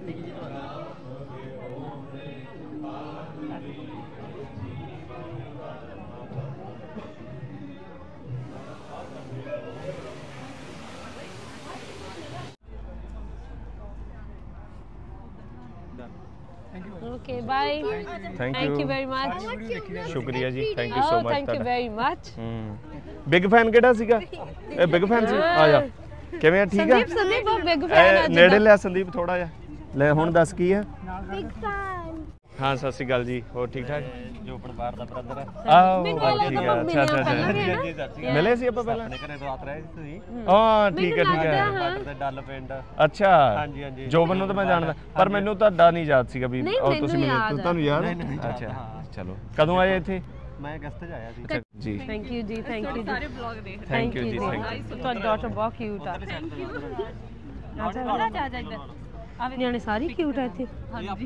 Okay, bye. Thank Thank you. you very much. ਸ਼ੁਕਰੀਆ ਜੀ, thank you so Oh, much. thank you very much. ਹੂੰ ਬਿਗ ਫੈਨ ਕਿਹੜਾ ਸੀਗਾ? ਇਹ ਬਿਗ ਫੈਨ ਸੀ। ਆ ਜਾ, ਕਿਵੇਂ ਆ? ਠੀਕ ਆ? ਸੰਦੀਪ ਸੰਦੀਪ ਬਹੁਤ ਬਿਗ ਫੈਨ ਹੈ। ਨੇੜੇ ਲਿਆ ਸੰਦੀਪ ਥੋੜਾ ਜਿਹਾ। ਲੈ ਹੁਣ ਦੱਸ ਕੀ ਹੈ? Big fan. ਹਾਂ ਸਤਿ ਸ਼੍ਰੀ ਅਕਾਲ ਜੀ, ਹੋਰ ਠੀਕ ਠਾਕ? ਜੋ ਪਰਿਵਾਰ ਦਾ ਬ੍ਰਦਰ ਹੈ। ਆਹ ਠੀਕ ਹੈ, ਅੱਛਾ ਅੱਛਾ। ਮਿਲੇ ਸੀ ਆਪਾਂ ਪਹਿਲਾਂ? ਆਪਣੇ ਘਰੇ ਰਾਤ ਰਹੇ ਸੀ। ਹਾਂ ਠੀਕ ਹੈ ਠੀਕ ਹੈ। ਬਾਰਡਰ ਦੇ ਡੱਲ ਪਿੰਡ। ਅੱਛਾ ਹਾਂਜੀ ਹਾਂਜੀ। ਜੋਬਨ ਨੂੰ ਤਾਂ ਮੈਂ ਜਾਣਦਾ, ਪਰ ਮੈਨੂੰ ਤੁਹਾਡਾ ਨਹੀਂ ਯਾਦ ਸੀਗਾ ਵੀ ਉਹ ਤੁਸੀਂ ਮਿਲੇ। ਤੁਹਾਨੂੰ ਯਾਦ? ਅੱਛਾ ਚਲੋ, ਕਦੋਂ ਆਏ ਇੱਥੇ? ਮੈਂ ਅਗਸਤ ਚ ਆਇਆ ਸੀ ਜੀ। ਥੈਂਕ ਯੂ ਜੀ, ਥੈਂਕ ਯੂ ਜੀ। ਸਾਰੇ ਬਲੌਗ ਦੇਖ ਰਹੇ। ਥੈਂਕ ਯੂ ਜੀ, ਥੈਂਕ ਯੂ। ਤੁਹਾਡੀ ਡਾਟਰ ਬਹੁਤ ਕਿਊਟ ਆ। Thank you. ਆ ਜਾ ਆ ਜਾ ਇੱਧਰ। ਆ ਨਿਆਣੇ ਸਾਰੀ ਕਿਊਟ ਆ ਇੱਥੇ। ਹਾਂਜੀ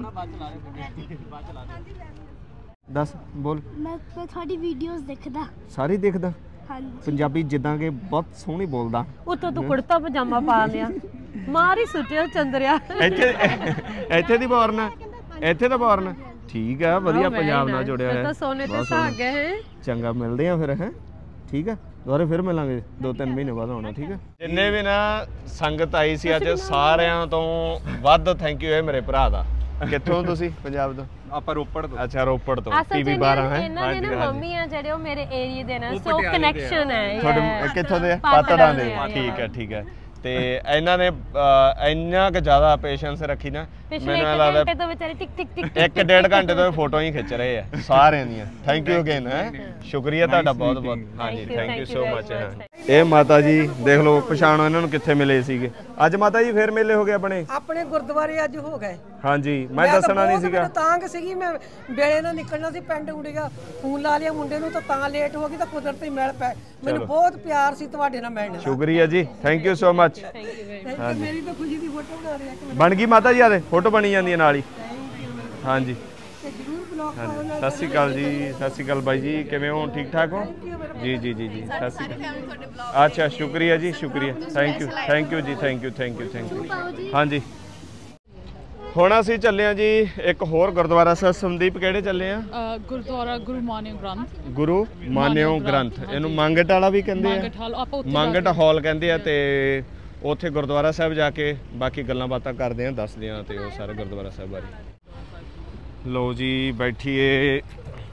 ਦੱਸ ਬੋਲ। ਮੈਂ ਤੁਹਾਡੀ ਵੀਡੀਓਜ਼ ਦੇਖਦਾ। ਸਾਰੀ ਦੇਖਦਾ? ਹਾਂਜੀ। ਪੰਜਾਬੀ ਜਿੱਦਾਂ ਕਿ ਬਹੁਤ ਸੋਹਣੀ ਬੋਲਦਾ। ਉੱਤੋਂ ਤੂੰ ਕੁੜਤਾ ਪਜਾਮਾ ਪਾ ਲਿਆ, ਮਾਰ ਹੀ ਸੁੱਟਿਆ ਚੰਦਰਿਆ। ਇੱਥੇ ਇੱਥੇ ਦੀ ਬੌਰਨ, ਇੱਥੇ ਦਾ ਬੌਰਨ। ਠੀਕ ਆ, ਵਧੀਆ ਪੰਜਾਬ ਨਾਲ ਜੁੜਿਆ ਹੈ। ਤਾਂ ਸੋਨੇ ਤੇ ਸੁਹਾਗ ਹੈ। ਚੰਗਾ, ਮਿਲਦੇ ਆ ਫਿਰ ਹੈ। ਠੀਕ ਆ, ਦੁਬਾਰਾ ਫਿਰ ਮਿਲਾਂਗੇ ਦੋ ਤਿੰਨ ਮਹੀਨੇ ਬਾਅਦ ਆਉਣਾ। ਠੀਕ ਆ। ਜਿੰਨੇ ਵੀ ਨਾ ਸੰਗਤ ਆਈ ਸੀ ਅੱਜ, ਸਾਰਿਆਂ ਤੋਂ ਵੱਧ ਥੈਂਕ ਯੂ ਹੈ ਮੇਰੇ ਭਰਾ ਦਾ। ਕਿੱਥੋਂ ਤੁਸੀਂ? ਪੰਜਾਬ ਤੋਂ? ਆਪਾਂ ਰੋਪੜ ਤੋਂ। ਅੱਛਾ ਰੋਪੜ ਤੋਂ। ਅਸਲ ਟੀਵੀ ਬਾਰਾਂ ਹੈ। ਇਹਨਾਂ ਦੇ ਨਾ ਮੰਮੀ ਆ ਜਿਹੜੇ, ਉਹ ਮੇਰੇ ਏਰੀਆ ਦੇ ਨੇ, ਸੋ ਕਨੈਕਸ਼ਨ ਹੈ। ਤੁਹਾਡੇ ਕਿੱਥੋਂ ਦੇ? ਪਾਤੜਾਂ ਦੇ। ਠੀਕ ਹੈ ਠੀਕ ਹੈ। ਤੇ ਇਹਨਾਂ ਨੇ ਇੰਨਾ ਕੁ ਜ਼ਿਆਦਾ ਪੇਸ਼ੈਂਸ ਰੱਖੀ ਨਾ, ਮੈਨੂੰ ਲੱਗਦਾ ਘੰਟੇ ਤੋਂ ਵਿਚਾਰੇ ਟਿਕ ਟਿਕ ਟਿਕ ਇੱਕ ਡੇਢ ਘੰਟੇ ਤੋਂ ਫੋਟੋ ਹੀ ਖਿੱਚ ਰਹੇ ਆ ਸਾਰਿਆਂ ਦੀਆਂ। ਥੈਂਕ ਯੂ ਅਗੇਨ ਹੈ, ਸ਼ੁਕਰੀਆ ਤੁਹਾਡਾ ਬਹੁਤ ਬਹੁਤ। ਹਾਂਜੀ ਥੈਂਕ ਯੂ ਸੋ ਮਚ। ਇਹ ਮਾਤਾ ਜੀ ਦੇਖ ਲਓ, ਪਛਾਣੋ ਇਹਨਾਂ ਨੂੰ ਕਿੱਥੇ ਮਿਲੇ ਸੀਗੇ ਅੱਜ। ਮਾਤਾ ਜੀ ਫੇਰ ਮੇਲੇ ਹੋ ਗਏ ਆਪਣੇ? ਆਪਣੇ ਗੁਰਦੁਆਰੇ ਅੱਜ ਹੋ ਗਏ। ਹਾਂਜੀ ਮੈਂ ਦੱਸਣਾ ਨਹੀਂ ਸੀਗਾ, ਤਾਂਗ ਸੀਗੀ ਮੈਂ, ਵੇਲੇ ਨਾਲ ਨਿਕਲਣਾ ਸੀ ਪਿੰਡ ਉੜੀਗਾ, ਫੋਨ ਲਾ ਲਿਆ ਮੁੰਡੇ ਨੂੰ ਤਾਂ ਤਾਂ ਲੇਟ ਹੋ ਗਈ, ਤਾਂ ਕੁਦਰਤੀ ਮਿਲ ਪੈ। ਮੈਨੂੰ ਬਹੁਤ ਪਿਆਰ ਸੀ ਤੁਹਾਡੇ ਨਾਲ ਮਿਲਣ ਦਾ। ਸ਼ੁਕਰੀਆ ਜੀ, ਥੈਂਕ ਯੂ ਸੋ ਮਚ। ਮੇਰੀ ਤਾਂ ਖੁਸ਼ੀ ਦੀ ਫੋਟੋ ਬਣਾ ਰਿਹਾ। ਬਣ ਗਈ ਮਾਤਾ ਜੀ, ਆਦੇ ਫੋਟੋ ਬਣੀ ਜਾਂਦੀ ਹੈ ਨਾਲ ਹੀ। ਹਾਂਜੀ ਜਰੂਰ ਬਲੌਗ ਪਾਉਣਾ। ਸਤਿ ਸ਼੍ਰੀ ਅਕਾਲ ਜੀ, ਸਤਿ ਸ਼੍ਰੀ ਅਕਾਲ ਬਾਈ ਜੀ, ਕਿਵੇਂ ਹੋ? ਠੀਕ ਠਾਕ ਹੋ ਜੀ? ਜੀ ਜੀ ਜੀ ਸਤਿ ਸ਼੍ਰੀ ਅਕਾਲ। ਅੱਛਾ ਸ਼ੁਕਰੀਆ ਜੀ, ਸ਼ੁਕਰੀਆ, ਥੈਂਕ ਯੂ ਥੈਂਕ ਯੂ ਜੀ, thank you thank you thank you. ਹਾਂਜੀ ਹੁਣ ਅਸੀਂ ਚੱਲੇ ਆ ਜੀ ਇੱਕ ਹੋਰ ਗੁਰਦੁਆਰਾ ਸਾਹਿਬ। ਸੰਦੀਪ ਕਿਹੜੇ ਚੱਲੇ ਆ? ਗੁਰਦੁਆਰਾ ਗੁਰੂ ਮਾਨਿਓ ਗ੍ਰੰਥ। ਗੁਰੂ ਮਾਨਿਓ ਗ੍ਰੰਥ, ਇਹਨੂੰ ਮੰਗਟ ਵਾਲਾ ਵੀ ਕਹਿੰਦੇ ਆ, ਮੰਗਟ ਹਾਲ ਕਹਿੰਦੇ ਆ। ਤੇ ਉੱਥੇ ਗੁਰਦੁਆਰਾ ਸਾਹਿਬ ਜਾ ਕੇ ਬਾਕੀ ਗੱਲਾਂ ਬਾਤਾਂ ਕਰਦੇ ਆ, ਦੱਸਦੇ ਆ ਤੇ ਉਹ ਸਾਰੇ ਗੁਰਦੁਆਰਾ ਸਾਹਿਬ ਬਾਰੇ। ਲੋ ਜੀ ਬੈਠੀਏ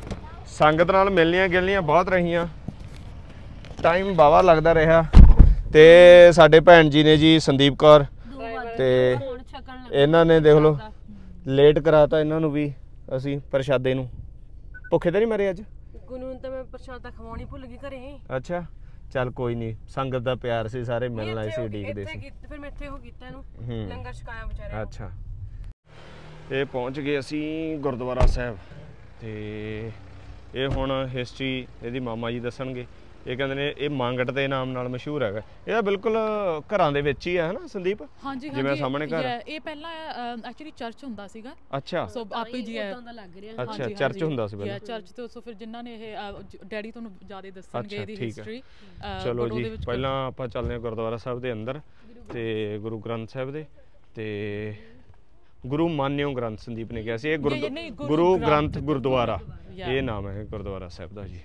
ਸੰਗਤ ਨਾਲ ਮਿਲਣੀਆਂ ਗਿਲਣੀਆਂ ਬਹੁਤ ਰਹੀਆਂ, ਟਾਈਮ ਵਾਹਵਾ ਲੱਗਦਾ ਰਿਹਾ। ਤੇ ਸਾਡੇ ਭੈਣ ਜੀ ਨੇ ਜੀ ਸੰਦੀਪ ਕੌਰ, ਤੇ ਇਹਨਾਂ ਨੇ ਦੇਖ ਲਓ ਲੇਟ ਕਰਾਤਾ ਇਹਨਾਂ ਨੂੰ ਵੀ। ਅਸੀਂ ਪ੍ਰਸ਼ਾਦੇ ਨੂੰ ਭੁੱਖੇ ਤਾਂ ਨਹੀਂ ਮਰੇ ਅੱਜ? ਗੁਨੂੰ ਤਾਂ ਮੈਂ ਪ੍ਰਸ਼ਾਦਾ ਖਵਾਉਣੀ ਭੁੱਲ ਗਈ ਘਰੇ। ਅੱਛਾ ਚੱਲ ਕੋਈ ਨਹੀਂ, ਸੰਗਤ ਦਾ ਪਿਆਰ ਸੀ, ਸਾਰੇ ਮਿਲਣ ਆਏ ਸੀ, ਉਡੀਕਦੇ ਸੀ। ਫਿਰ ਮੈਂ ਇੱਥੇ ਉਹ ਕੀਤਾ ਇਹਨੂੰ ਲੰਗਰ ਛਕਾਇਆ ਵਿਚਾਰੇ। ਅੱਛਾ ਇਹ ਪਹੁੰਚ ਗਏ ਅਸੀਂ ਗੁਰਦੁਆਰਾ ਸਾਹਿਬ, ਤੇ ਇਹ ਹੁਣ ਹਿਸਟਰੀ ਇਹਦੀ ਮਾਮਾ ਜੀ ਦੱਸਣਗੇ। ਇਹ ਕਹਿੰਦੇ ਨੇ ਇਹ ਮੰਗਟ ਦੇ ਨਾਮ ਨਾਲ ਮਸ਼ਹੂਰ ਹੈਗਾ। ਇਹ ਬਿਲਕੁਲ ਘਰਾਂ ਦੇ ਵਿੱਚ ਹੀ ਹੈ ਨਾ ਸੰਦੀਪ? ਹਾਂਜੀ ਜਿਵੇਂ ਸਾਹਮਣੇ ਘਰ ਇਹ ਪਹਿਲਾਂ ਐਕਚੁਅਲੀ ਚਰਚ ਹੁੰਦਾ ਸੀਗਾ। ਅੱਛਾ ਸੋ ਆਪੇ ਜੀ ਹੈ ਅੱਛਾ ਚਰਚ ਹੁੰਦਾ ਸੀ ਪਹਿਲਾਂ। ਚਰਚ ਤੇ ਸੋ ਫਿਰ ਜਿਨ੍ਹਾਂ ਨੇ ਇਹ ਡੈਡੀ ਤੁਹਾਨੂੰ ਜ਼ਿਆਦਾ ਦੱਸਣਗੇ ਇਹਦੀ ਹਿਸਟਰੀ। ਚਲੋ ਜੀ ਪਹਿਲਾਂ ਆਪਾਂ ਚੱਲਦੇ ਹਾਂ ਗੁਰਦੁਆਰਾ ਸਾਹਿਬ ਦੇ ਅੰਦਰ, ਤੇ ਗੁਰੂ ਗ੍ਰੰਥ ਸਾਹਿਬ ਦੇ, ਤੇ ਗੁਰੂ ਮਾਨਿਓ ਗ੍ਰੰਥ ਸੰਦੀਪ ਨੇ ਕਿਹਾ ਸੀ। ਇਹ ਗੁਰੂ ਗ੍ਰੰਥ ਗੁਰਦੁਆਰਾ ਇਹ ਨਾਮ ਹੈ ਗੁਰਦੁਆਰਾ ਸਾਹਿਬ ਦਾ ਜੀ।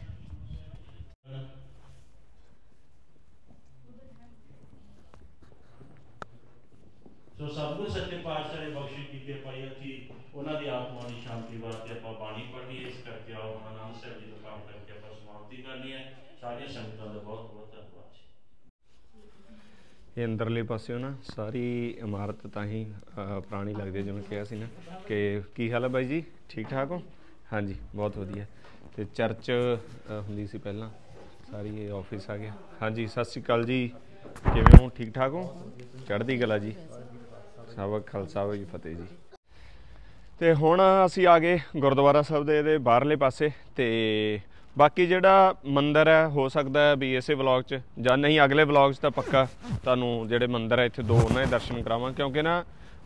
ਸੋ ਸਤਿਗੁਰ ਸੱਚੇ ਪਾਤਸ਼ਾਹ ਨੇ ਬਖਸ਼ਿਸ਼ ਕੀਤੀ ਪਾਈ ਕਿ ਉਹਨਾਂ ਦੀ ਆਤਮਾ ਦੀ ਸ਼ਾਂਤੀ ਵਾਸਤੇ ਆਪਾਂ ਬਾਣੀ ਪੜ੍ਹਨੀ। ਇਸ ਕਰਕੇ ਆਓ ਹੁਣ ਆਨੰਦ ਸਾਹਿਬ ਜੀ ਦਾ ਕੰਮ ਕਰਕੇ ਆਪਾਂ ਸਮਾਪਤੀ ਕਰਨੀ ਹੈ। ਸਾਰੀਆਂ ਸੰਗਤਾਂ ਦਾ ਬਹੁਤ ਬਹੁਤ ਧੰਨਵਾਦ ਜੀ। ਇਹ ਅੰਦਰਲੇ ਪਾਸਿਓਂ ਨਾ ਸਾਰੀ ਇਮਾਰਤ ਤਾਂ ਹੀ ਪੁਰਾਣੀ ਲੱਗਦੀ ਹੈ, ਜਿਵੇਂ ਕਿਹਾ ਸੀ ਨਾ ਕਿ ਕੀ ਹਾਲ ਹੈ ਬਾਈ ਜੀ, ਠੀਕ ਠਾਕ ਹੋ? ਹਾਂਜੀ ਬਹੁਤ ਵਧੀਆ। ਤੇ ਚਰਚ ਹੁੰਦੀ ਸੀ ਪਹਿਲਾਂ, ਸਾਰੀ ਇਹ ਆਫਿਸ ਆ ਗਿਆ। ਹਾਂਜੀ ਸਤਿ ਸ਼੍ਰੀ ਅਕਾਲ ਜੀ, ਕਿਵੇਂ ਹੋ? ਠੀਕ ਠਾਕ ਹੋ? ਚੜ੍ਹਦੀ ਕਲਾ ਜੀ। ਸਾਬਕ ਖਾਲਸਾ ਜੀ ਫਤਿਹ ਜੀ। ਤੇ ਹੁਣ ਅਸੀਂ ਆ ਗਏ ਗੁਰਦੁਆਰਾ ਸਾਹਿਬ ਦੇ ਇਹਦੇ ਬਾਹਰਲੇ ਪਾਸੇ, ਤੇ ਬਾਕੀ ਜਿਹੜਾ ਮੰਦਿਰ ਹੈ ਹੋ ਸਕਦਾ ਹੈ ਵੀ ਇਸੇ ਵਲੌਗ 'ਚ ਜਾਂ ਨਹੀਂ ਅਗਲੇ ਵਲੌਗ 'ਚ ਤਾਂ ਪੱਕਾ ਤੁਹਾਨੂੰ ਜਿਹੜੇ ਮੰਦਿਰ ਹੈ ਇੱਥੇ ਦੋ ਉਹਨਾਂ ਦੇ ਦਰਸ਼ਨ ਕਰਾਵਾਂ, ਕਿਉਂਕਿ ਨਾ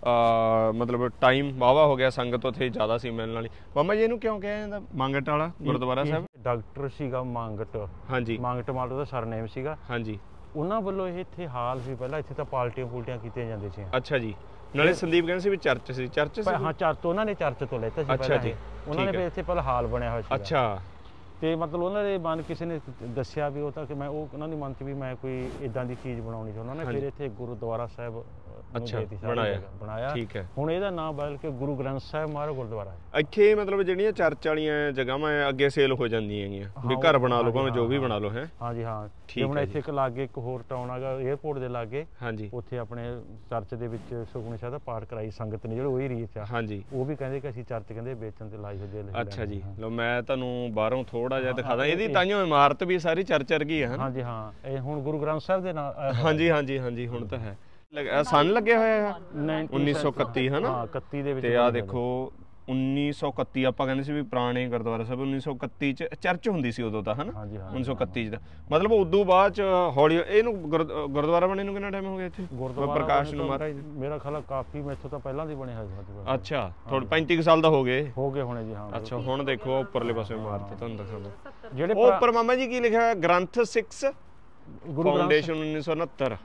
ਮਤਲਬ ਟਾਈਮ ਵਾਹਵਾ ਹੋ ਗਿਆ, ਸੰਗਤ ਉੱਥੇ ਜ਼ਿਆਦਾ ਸੀ ਮਿਲਣ ਵਾਲੀ। ਮਾਮਾ ਜੀ ਇਹਨੂੰ ਕਿਉਂ ਕਿਹਾ ਜਾਂਦਾ ਮੰਗਟ ਵਾਲਾ ਗੁਰਦੁਆਰਾ ਸਾਹਿਬ? ਡਾਕਟਰ ਸੀਗਾ ਮੰਗਟ। ਹਾਂਜੀ ਮੰਗਟ ਮਾਲੂ ਦਾ ਸਰਨੇਮ ਸੀਗਾ। ਹਾਂਜੀ ਉਹਨਾਂ ਵੱਲੋਂ ਇਹ ਇੱਥੇ ਹਾਲ ਸੀ ਪਹਿਲਾਂ, ਇੱਥੇ ਤਾਂ ਪਾਰਟੀਆਂ ਪੂਲਟੀਆਂ ਕੀਤੀਆਂ ਜਾਂਦੀਆਂ ਸੀ। ਅੱਛਾ ਜੀ। ਨਾਲੇ ਸੰਦੀਪ ਕਹਿੰਦੇ ਸੀ ਵੀ ਚਰਚ ਸੀ। ਚਰਚ ਸੀ? ਹਾਂ ਚਰਚ, ਉਹਨਾਂ ਨੇ ਚਰਚ ਤੋਂ ਲੈਤਾ ਸੀ। ਅੱਛਾ ਜੀ। ਉਹਨਾਂ ਨੇ ਫਿਰ ਇੱਥੇ ਪਹਿਲਾਂ ਹਾਲ ਬਣਿਆ ਹੋਇਆ ਸੀ। ਅੱਛਾ। ਤੇ ਮਤਲਬ ਉਹਨਾਂ ਦੇ ਮਨ ਕਿਸੇ ਨੇ ਦੱਸਿਆ ਵੀ ਉਹ ਤਾਂ ਕਿ ਮੈਂ ਉਹ ਉਹਨਾਂ ਦੇ ਮਨ 'ਚ ਵੀ ਮੈਂ ਕੋਈ ਇਦਾਂ ਦੀ ਚੀਜ਼ ਬਣਾਉਣੀ ਚਾਹੁੰਦਾ ਨਾ, ਫਿਰ ਇੱਥੇ ਗੁਰਦੁਆਰਾ ਸਾਹਿਬ ਬਣਾਇਆ ਬਣਾਇਆ ਠੀਕ ਹੈ। ਹੁਣ ਇਹਦਾ ਨਾਮ ਬਦਲ ਕੇ ਗੁਰੂ ਗ੍ਰੰਥ ਸਾਹਿਬ ਮਹਾਰਾਜ ਗੁਰਦੁਆਰਾ ਹੈ। ਇੱਥੇ ਮਤਲਬ ਜਿਹੜੀਆਂ ਚਰਚ ਵਾਲੀਆਂ ਜਗ੍ਹਾਵਾਂ ਅੱਗੇ ਸੇਲ ਹੋ ਜਾਂਦੀਆਂ ਹੈਗੀਆਂ ਵੀ ਘਰ ਬਣਾ ਲਓ ਭਾਵੇਂ ਜੋ ਵੀ ਬਣਾ ਲਓ ਹੈ। ਹਾਂਜੀ ਹਾਂ। ਹੁਣ ਇੱਥੇ ਇੱਕ ਲਾਗੇ ਇੱਕ ਹੋਰ ਟਾਊਨ ਹੈਗਾ ਏਅਰਪੋਰਟ ਦੇ ਲਾਗੇ। ਹਾਂਜੀ ਉੱਥੇ ਆਪਣੇ ਚਰਚ ਦੇ ਵਿੱਚ ਸੁਖਮਨੀ ਸਾਹਿਬ ਦਾ ਪਾਠ ਕਰਾਈ ਸੰਗਤ ਨੇ, ਜਿਹੜੇ ਉਹੀ ਰੀਤ ਆ। ਹਾਂਜੀ ਉਹ ਵੀ ਕਹਿੰਦੇ ਕਿ ਅਸੀਂ ਚਰਚ ਕਹਿੰਦੇ ਵੇਚਣ ਤੇ ਲਾਈ ਹੋਈ ਹੈ। ਅੱਛਾ ਜੀ। ਲਓ ਮੈਂ ਤੁਹਾਨੂੰ ਬਾਹਰੋਂ ਥੋੜਾ ਜਿਹਾ ਦਿਖਾਦਾ। ਇਹਦੀ ਤਾਂਹੀਓ ਇਮਾਰਤ ਵੀ ਸਾਰੀ ਚਰਚ ਵਰਗੀ ਹੈ। ਹਾਂਜੀ ਹਾਂ। ਇਹ ਹੁਣ ਗੁਰੂ ਗ੍ਰੰਥ ਸਾਹਿਬ ਦੇ ਨਾਲ। ਹਾਂਜੀ ਹਾਂਜੀ ਹਾਂਜੀ ਹੁਣ ਤਾਂ ਹੈ। ਸਨ ਲੱਗਿਆ ਹੋਇਆ ਹੈ ਉੱਨੀ ਸੌ ਇਕੱਤੀ ਹੈ ਨਾ? ਹਾਂ ਇਕੱਤੀ ਦੇ ਵਿੱਚ। ਤੇ ਆਹ ਦੇਖੋ ਉੱਨੀ ਸੌ ਇਕੱਤੀ ਆਪਾਂ ਕਹਿੰਦੇ ਸੀ ਵੀ ਪੁਰਾਣੇ ਗੁਰਦੁਆਰਾ ਸਾਹਿਬ ਉੱਨੀ ਸੌ ਇਕੱਤੀ 'ਚ ਚਰਚ ਹੁੰਦੀ ਸੀ ਉਦੋਂ ਤਾਂ ਹੈ ਨਾ? ਉੱਨੀ ਸੌ ਇਕੱਤੀ 'ਚ ਦਾ ਮਤਲਬ ਉਦੋਂ ਬਾਅਦ 'ਚ ਹੌਲੀ ਇਹਨੂੰ ਗੁਰਦੁਆਰਾ ਬਣੇ ਨੂੰ ਕਿੰਨਾ ਟਾਈਮ ਹੋ ਗਿਆ ਇੱਥੇ? ਪ੍ਰਕਾਸ਼ ਨੂੰ ਮਹਾਰਾਜ ਮੇਰਾ ਖਿਆਲ ਕਾਫੀ ਮੈਥੋਂ ਤਾਂ ਪਹਿਲਾਂ ਦੀ ਬਣਿਆ ਹੋਇਆ। ਅੱਛਾ ਥੋੜੇ ਪੈਂਤੀ ਕੁ ਸਾਲ ਦਾ ਹੋ ਗਏ ਹੋ ਗਏ ਹੋਣੇ ਜੀ। ਹਾਂ ਅੱਛਾ ਹੁਣ ਦੇਖੋ ਉੱਪਰਲੇ ਪਾਸੇ ਇਮਾਰਤ ਤੁਹਾਨੂੰ ਦਿਖਾਉਂਦਾ। ਜਿਹੜੇ ਉਹ ਉੱਪਰ ਮਾਮਾ ਜੀ ਕੀ ਲਿਖਿਆ? ਗ੍ਰੰਥ ਸਿਕਸ ਫਾਊਂਡੇਸ਼ਨ ਉੱਨੀ ਸੌ ਉਨੱਤਰ।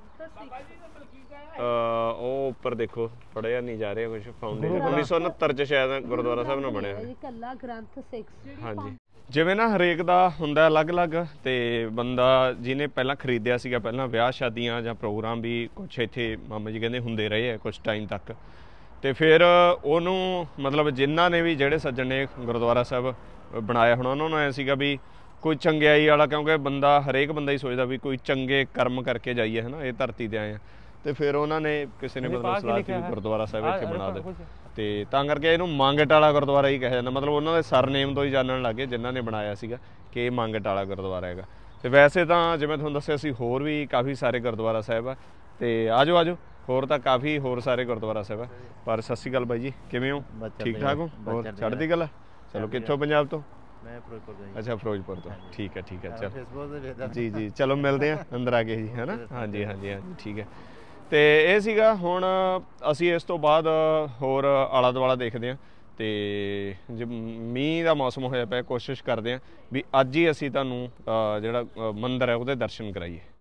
ਉਹ ਉੱਪਰ ਦੇਖੋ ਪੜਿਆ ਨਹੀਂ ਜਾ ਰਿਹਾ ਕੁਝ। ਫਾਊਂਡੇਸ਼ਨ ਉੱਨੀ ਸੌ ਉਨੱਤਰ 'ਚ ਸ਼ਾਇਦ ਗੁਰਦੁਆਰਾ ਸਾਹਿਬ ਨਾਲ ਬਣਿਆ ਹੋਇਆ। ਗ੍ਰੰਥ ਸਿਕਸ। ਹਾਂਜੀ ਜਿਵੇਂ ਨਾ ਹਰੇਕ ਦਾ ਹੁੰਦਾ ਅਲੱਗ-ਅਲੱਗ, ਤੇ ਬੰਦਾ ਜਿਹਨੇ ਪਹਿਲਾਂ ਖਰੀਦਿਆ ਸੀਗਾ, ਪਹਿਲਾਂ ਵਿਆਹ ਸ਼ਾਦੀਆਂ ਜਾਂ ਪ੍ਰੋਗਰਾਮ ਵੀ ਕੁਛ ਇੱਥੇ ਮਾਮਾ ਜੀ ਕਹਿੰਦੇ ਹੁੰਦੇ ਰਹੇ ਆ ਕੁਛ ਟਾਈਮ ਤੱਕ, ਤੇ ਫਿਰ ਉਹਨੂੰ ਮਤਲਬ ਜਿਨ੍ਹਾਂ ਨੇ ਵੀ ਜਿਹੜੇ ਸੱਜਣ ਨੇ ਗੁਰਦੁਆਰਾ ਸਾਹਿਬ ਬਣਾਇਆ ਹੋਣਾ ਉਹਨਾਂ ਨੂੰ ਐਂ ਸੀਗਾ ਵੀ ਕੋਈ ਚੰਗਿਆਈ ਵਾਲਾ, ਕਿਉਂਕਿ ਬੰਦਾ ਹਰੇਕ ਬੰਦਾ ਹੀ ਸੋਚਦਾ ਵੀ ਕੋਈ ਚੰਗੇ ਕਰਮ ਕਰਕੇ ਜਾਈਏ ਹੈ ਨਾ, ਇਹ ਧਰਤੀ 'ਤੇ ਆਏ ਆ। ਤੇ ਫਿਰ ਉਹਨਾਂ ਨੇ ਕਿਸੇ ਨੇ ਮਤਲਬ ਸਲਾਹ ਕੀਤੀ ਗੁਰਦੁਆਰਾ ਸਾਹਿਬ ਇੱਥੇ ਬਣਾ ਦੇ, ਤੇ ਤਾਂ ਕਰਕੇ ਇਹਨੂੰ ਮੰਗਟ ਵਾਲਾ ਗੁਰਦੁਆਰਾ ਹੀ ਕਿਹਾ ਜਾਂਦਾ। ਮਤਲਬ ਉਹਨਾਂ ਦੇ ਸਰਨੇਮ ਤੋਂ ਹੀ ਜਾਣਨ ਲੱਗੇ ਜਿਨ੍ਹਾਂ ਨੇ ਬਣਾਇਆ ਸੀਗਾ ਕਿ ਇਹ ਮੰਗਟ ਵਾਲਾ ਗੁਰਦੁਆਰਾ ਹੈਗਾ। ਤੇ ਵੈਸੇ ਤਾਂ ਜਿਵੇਂ ਤੁਹਾਨੂੰ ਦੱਸਿਆ ਸੀ ਹੋਰ ਵੀ ਕਾਫੀ ਸਾਰੇ ਗੁਰਦੁਆਰਾ ਸਾਹਿਬ ਆ, ਤੇ ਆਜੋ ਆਜੋ ਹੋਰ ਤਾਂ ਕਾਫੀ ਹੋਰ ਸਾਰੇ ਗੁਰਦੁਆਰਾ ਸਾਹਿਬ ਆ। ਪਰ ਸਤਿ ਸ਼੍ਰੀ ਅਕਾਲ ਬਾਈ ਜੀ, ਕਿਵੇਂ ਹੋ? ਠੀਕ ਠਾਕ ਹੋ? ਹੋਰ ਚੜ੍ਹਦੀ ਕਲਾ। ਚਲੋ ਕਿੱਥੋਂ ਪੰਜਾਬ ਤੋਂ? ਮੈਂ ਫਿਰੋਜ਼ਪੁਰ ਤੋਂ। ਅੱਛਾ ਫਿਰੋਜ਼ਪੁਰ ਤੋਂ, ਠੀਕ ਹੈ ਠੀਕ ਹੈ। ਚਲੋ ਜੀ ਜੀ ਚਲੋ ਮਿਲਦੇ ਹਾਂ ਅੰਦਰ ਆ ਕੇ ਜੀ ਹੈ ਨਾ। ਹਾਂਜੀ ਹਾਂਜੀ ਹਾਂਜੀ ਠੀਕ ਹੈ। ਤੇ ਇਹ ਸੀਗਾ। ਹੁਣ ਅਸੀਂ ਇਸ ਤੋਂ ਬਾਅਦ ਹੋਰ ਆਲਾ ਦੁਆਲਾ ਦੇਖਦੇ ਹਾਂ, ਤੇ ਜੇ ਮੀਂਹ ਦਾ ਮੌਸਮ ਹੋਇਆ ਪਿਆ ਕੋਸ਼ਿਸ਼ ਕਰਦੇ ਹਾਂ ਵੀ ਅੱਜ ਹੀ ਅਸੀਂ ਤੁਹਾਨੂੰ ਜਿਹੜਾ ਮੰਦਿਰ ਹੈ ਉਹਦੇ ਦਰਸ਼ਨ ਕਰਾਈਏ।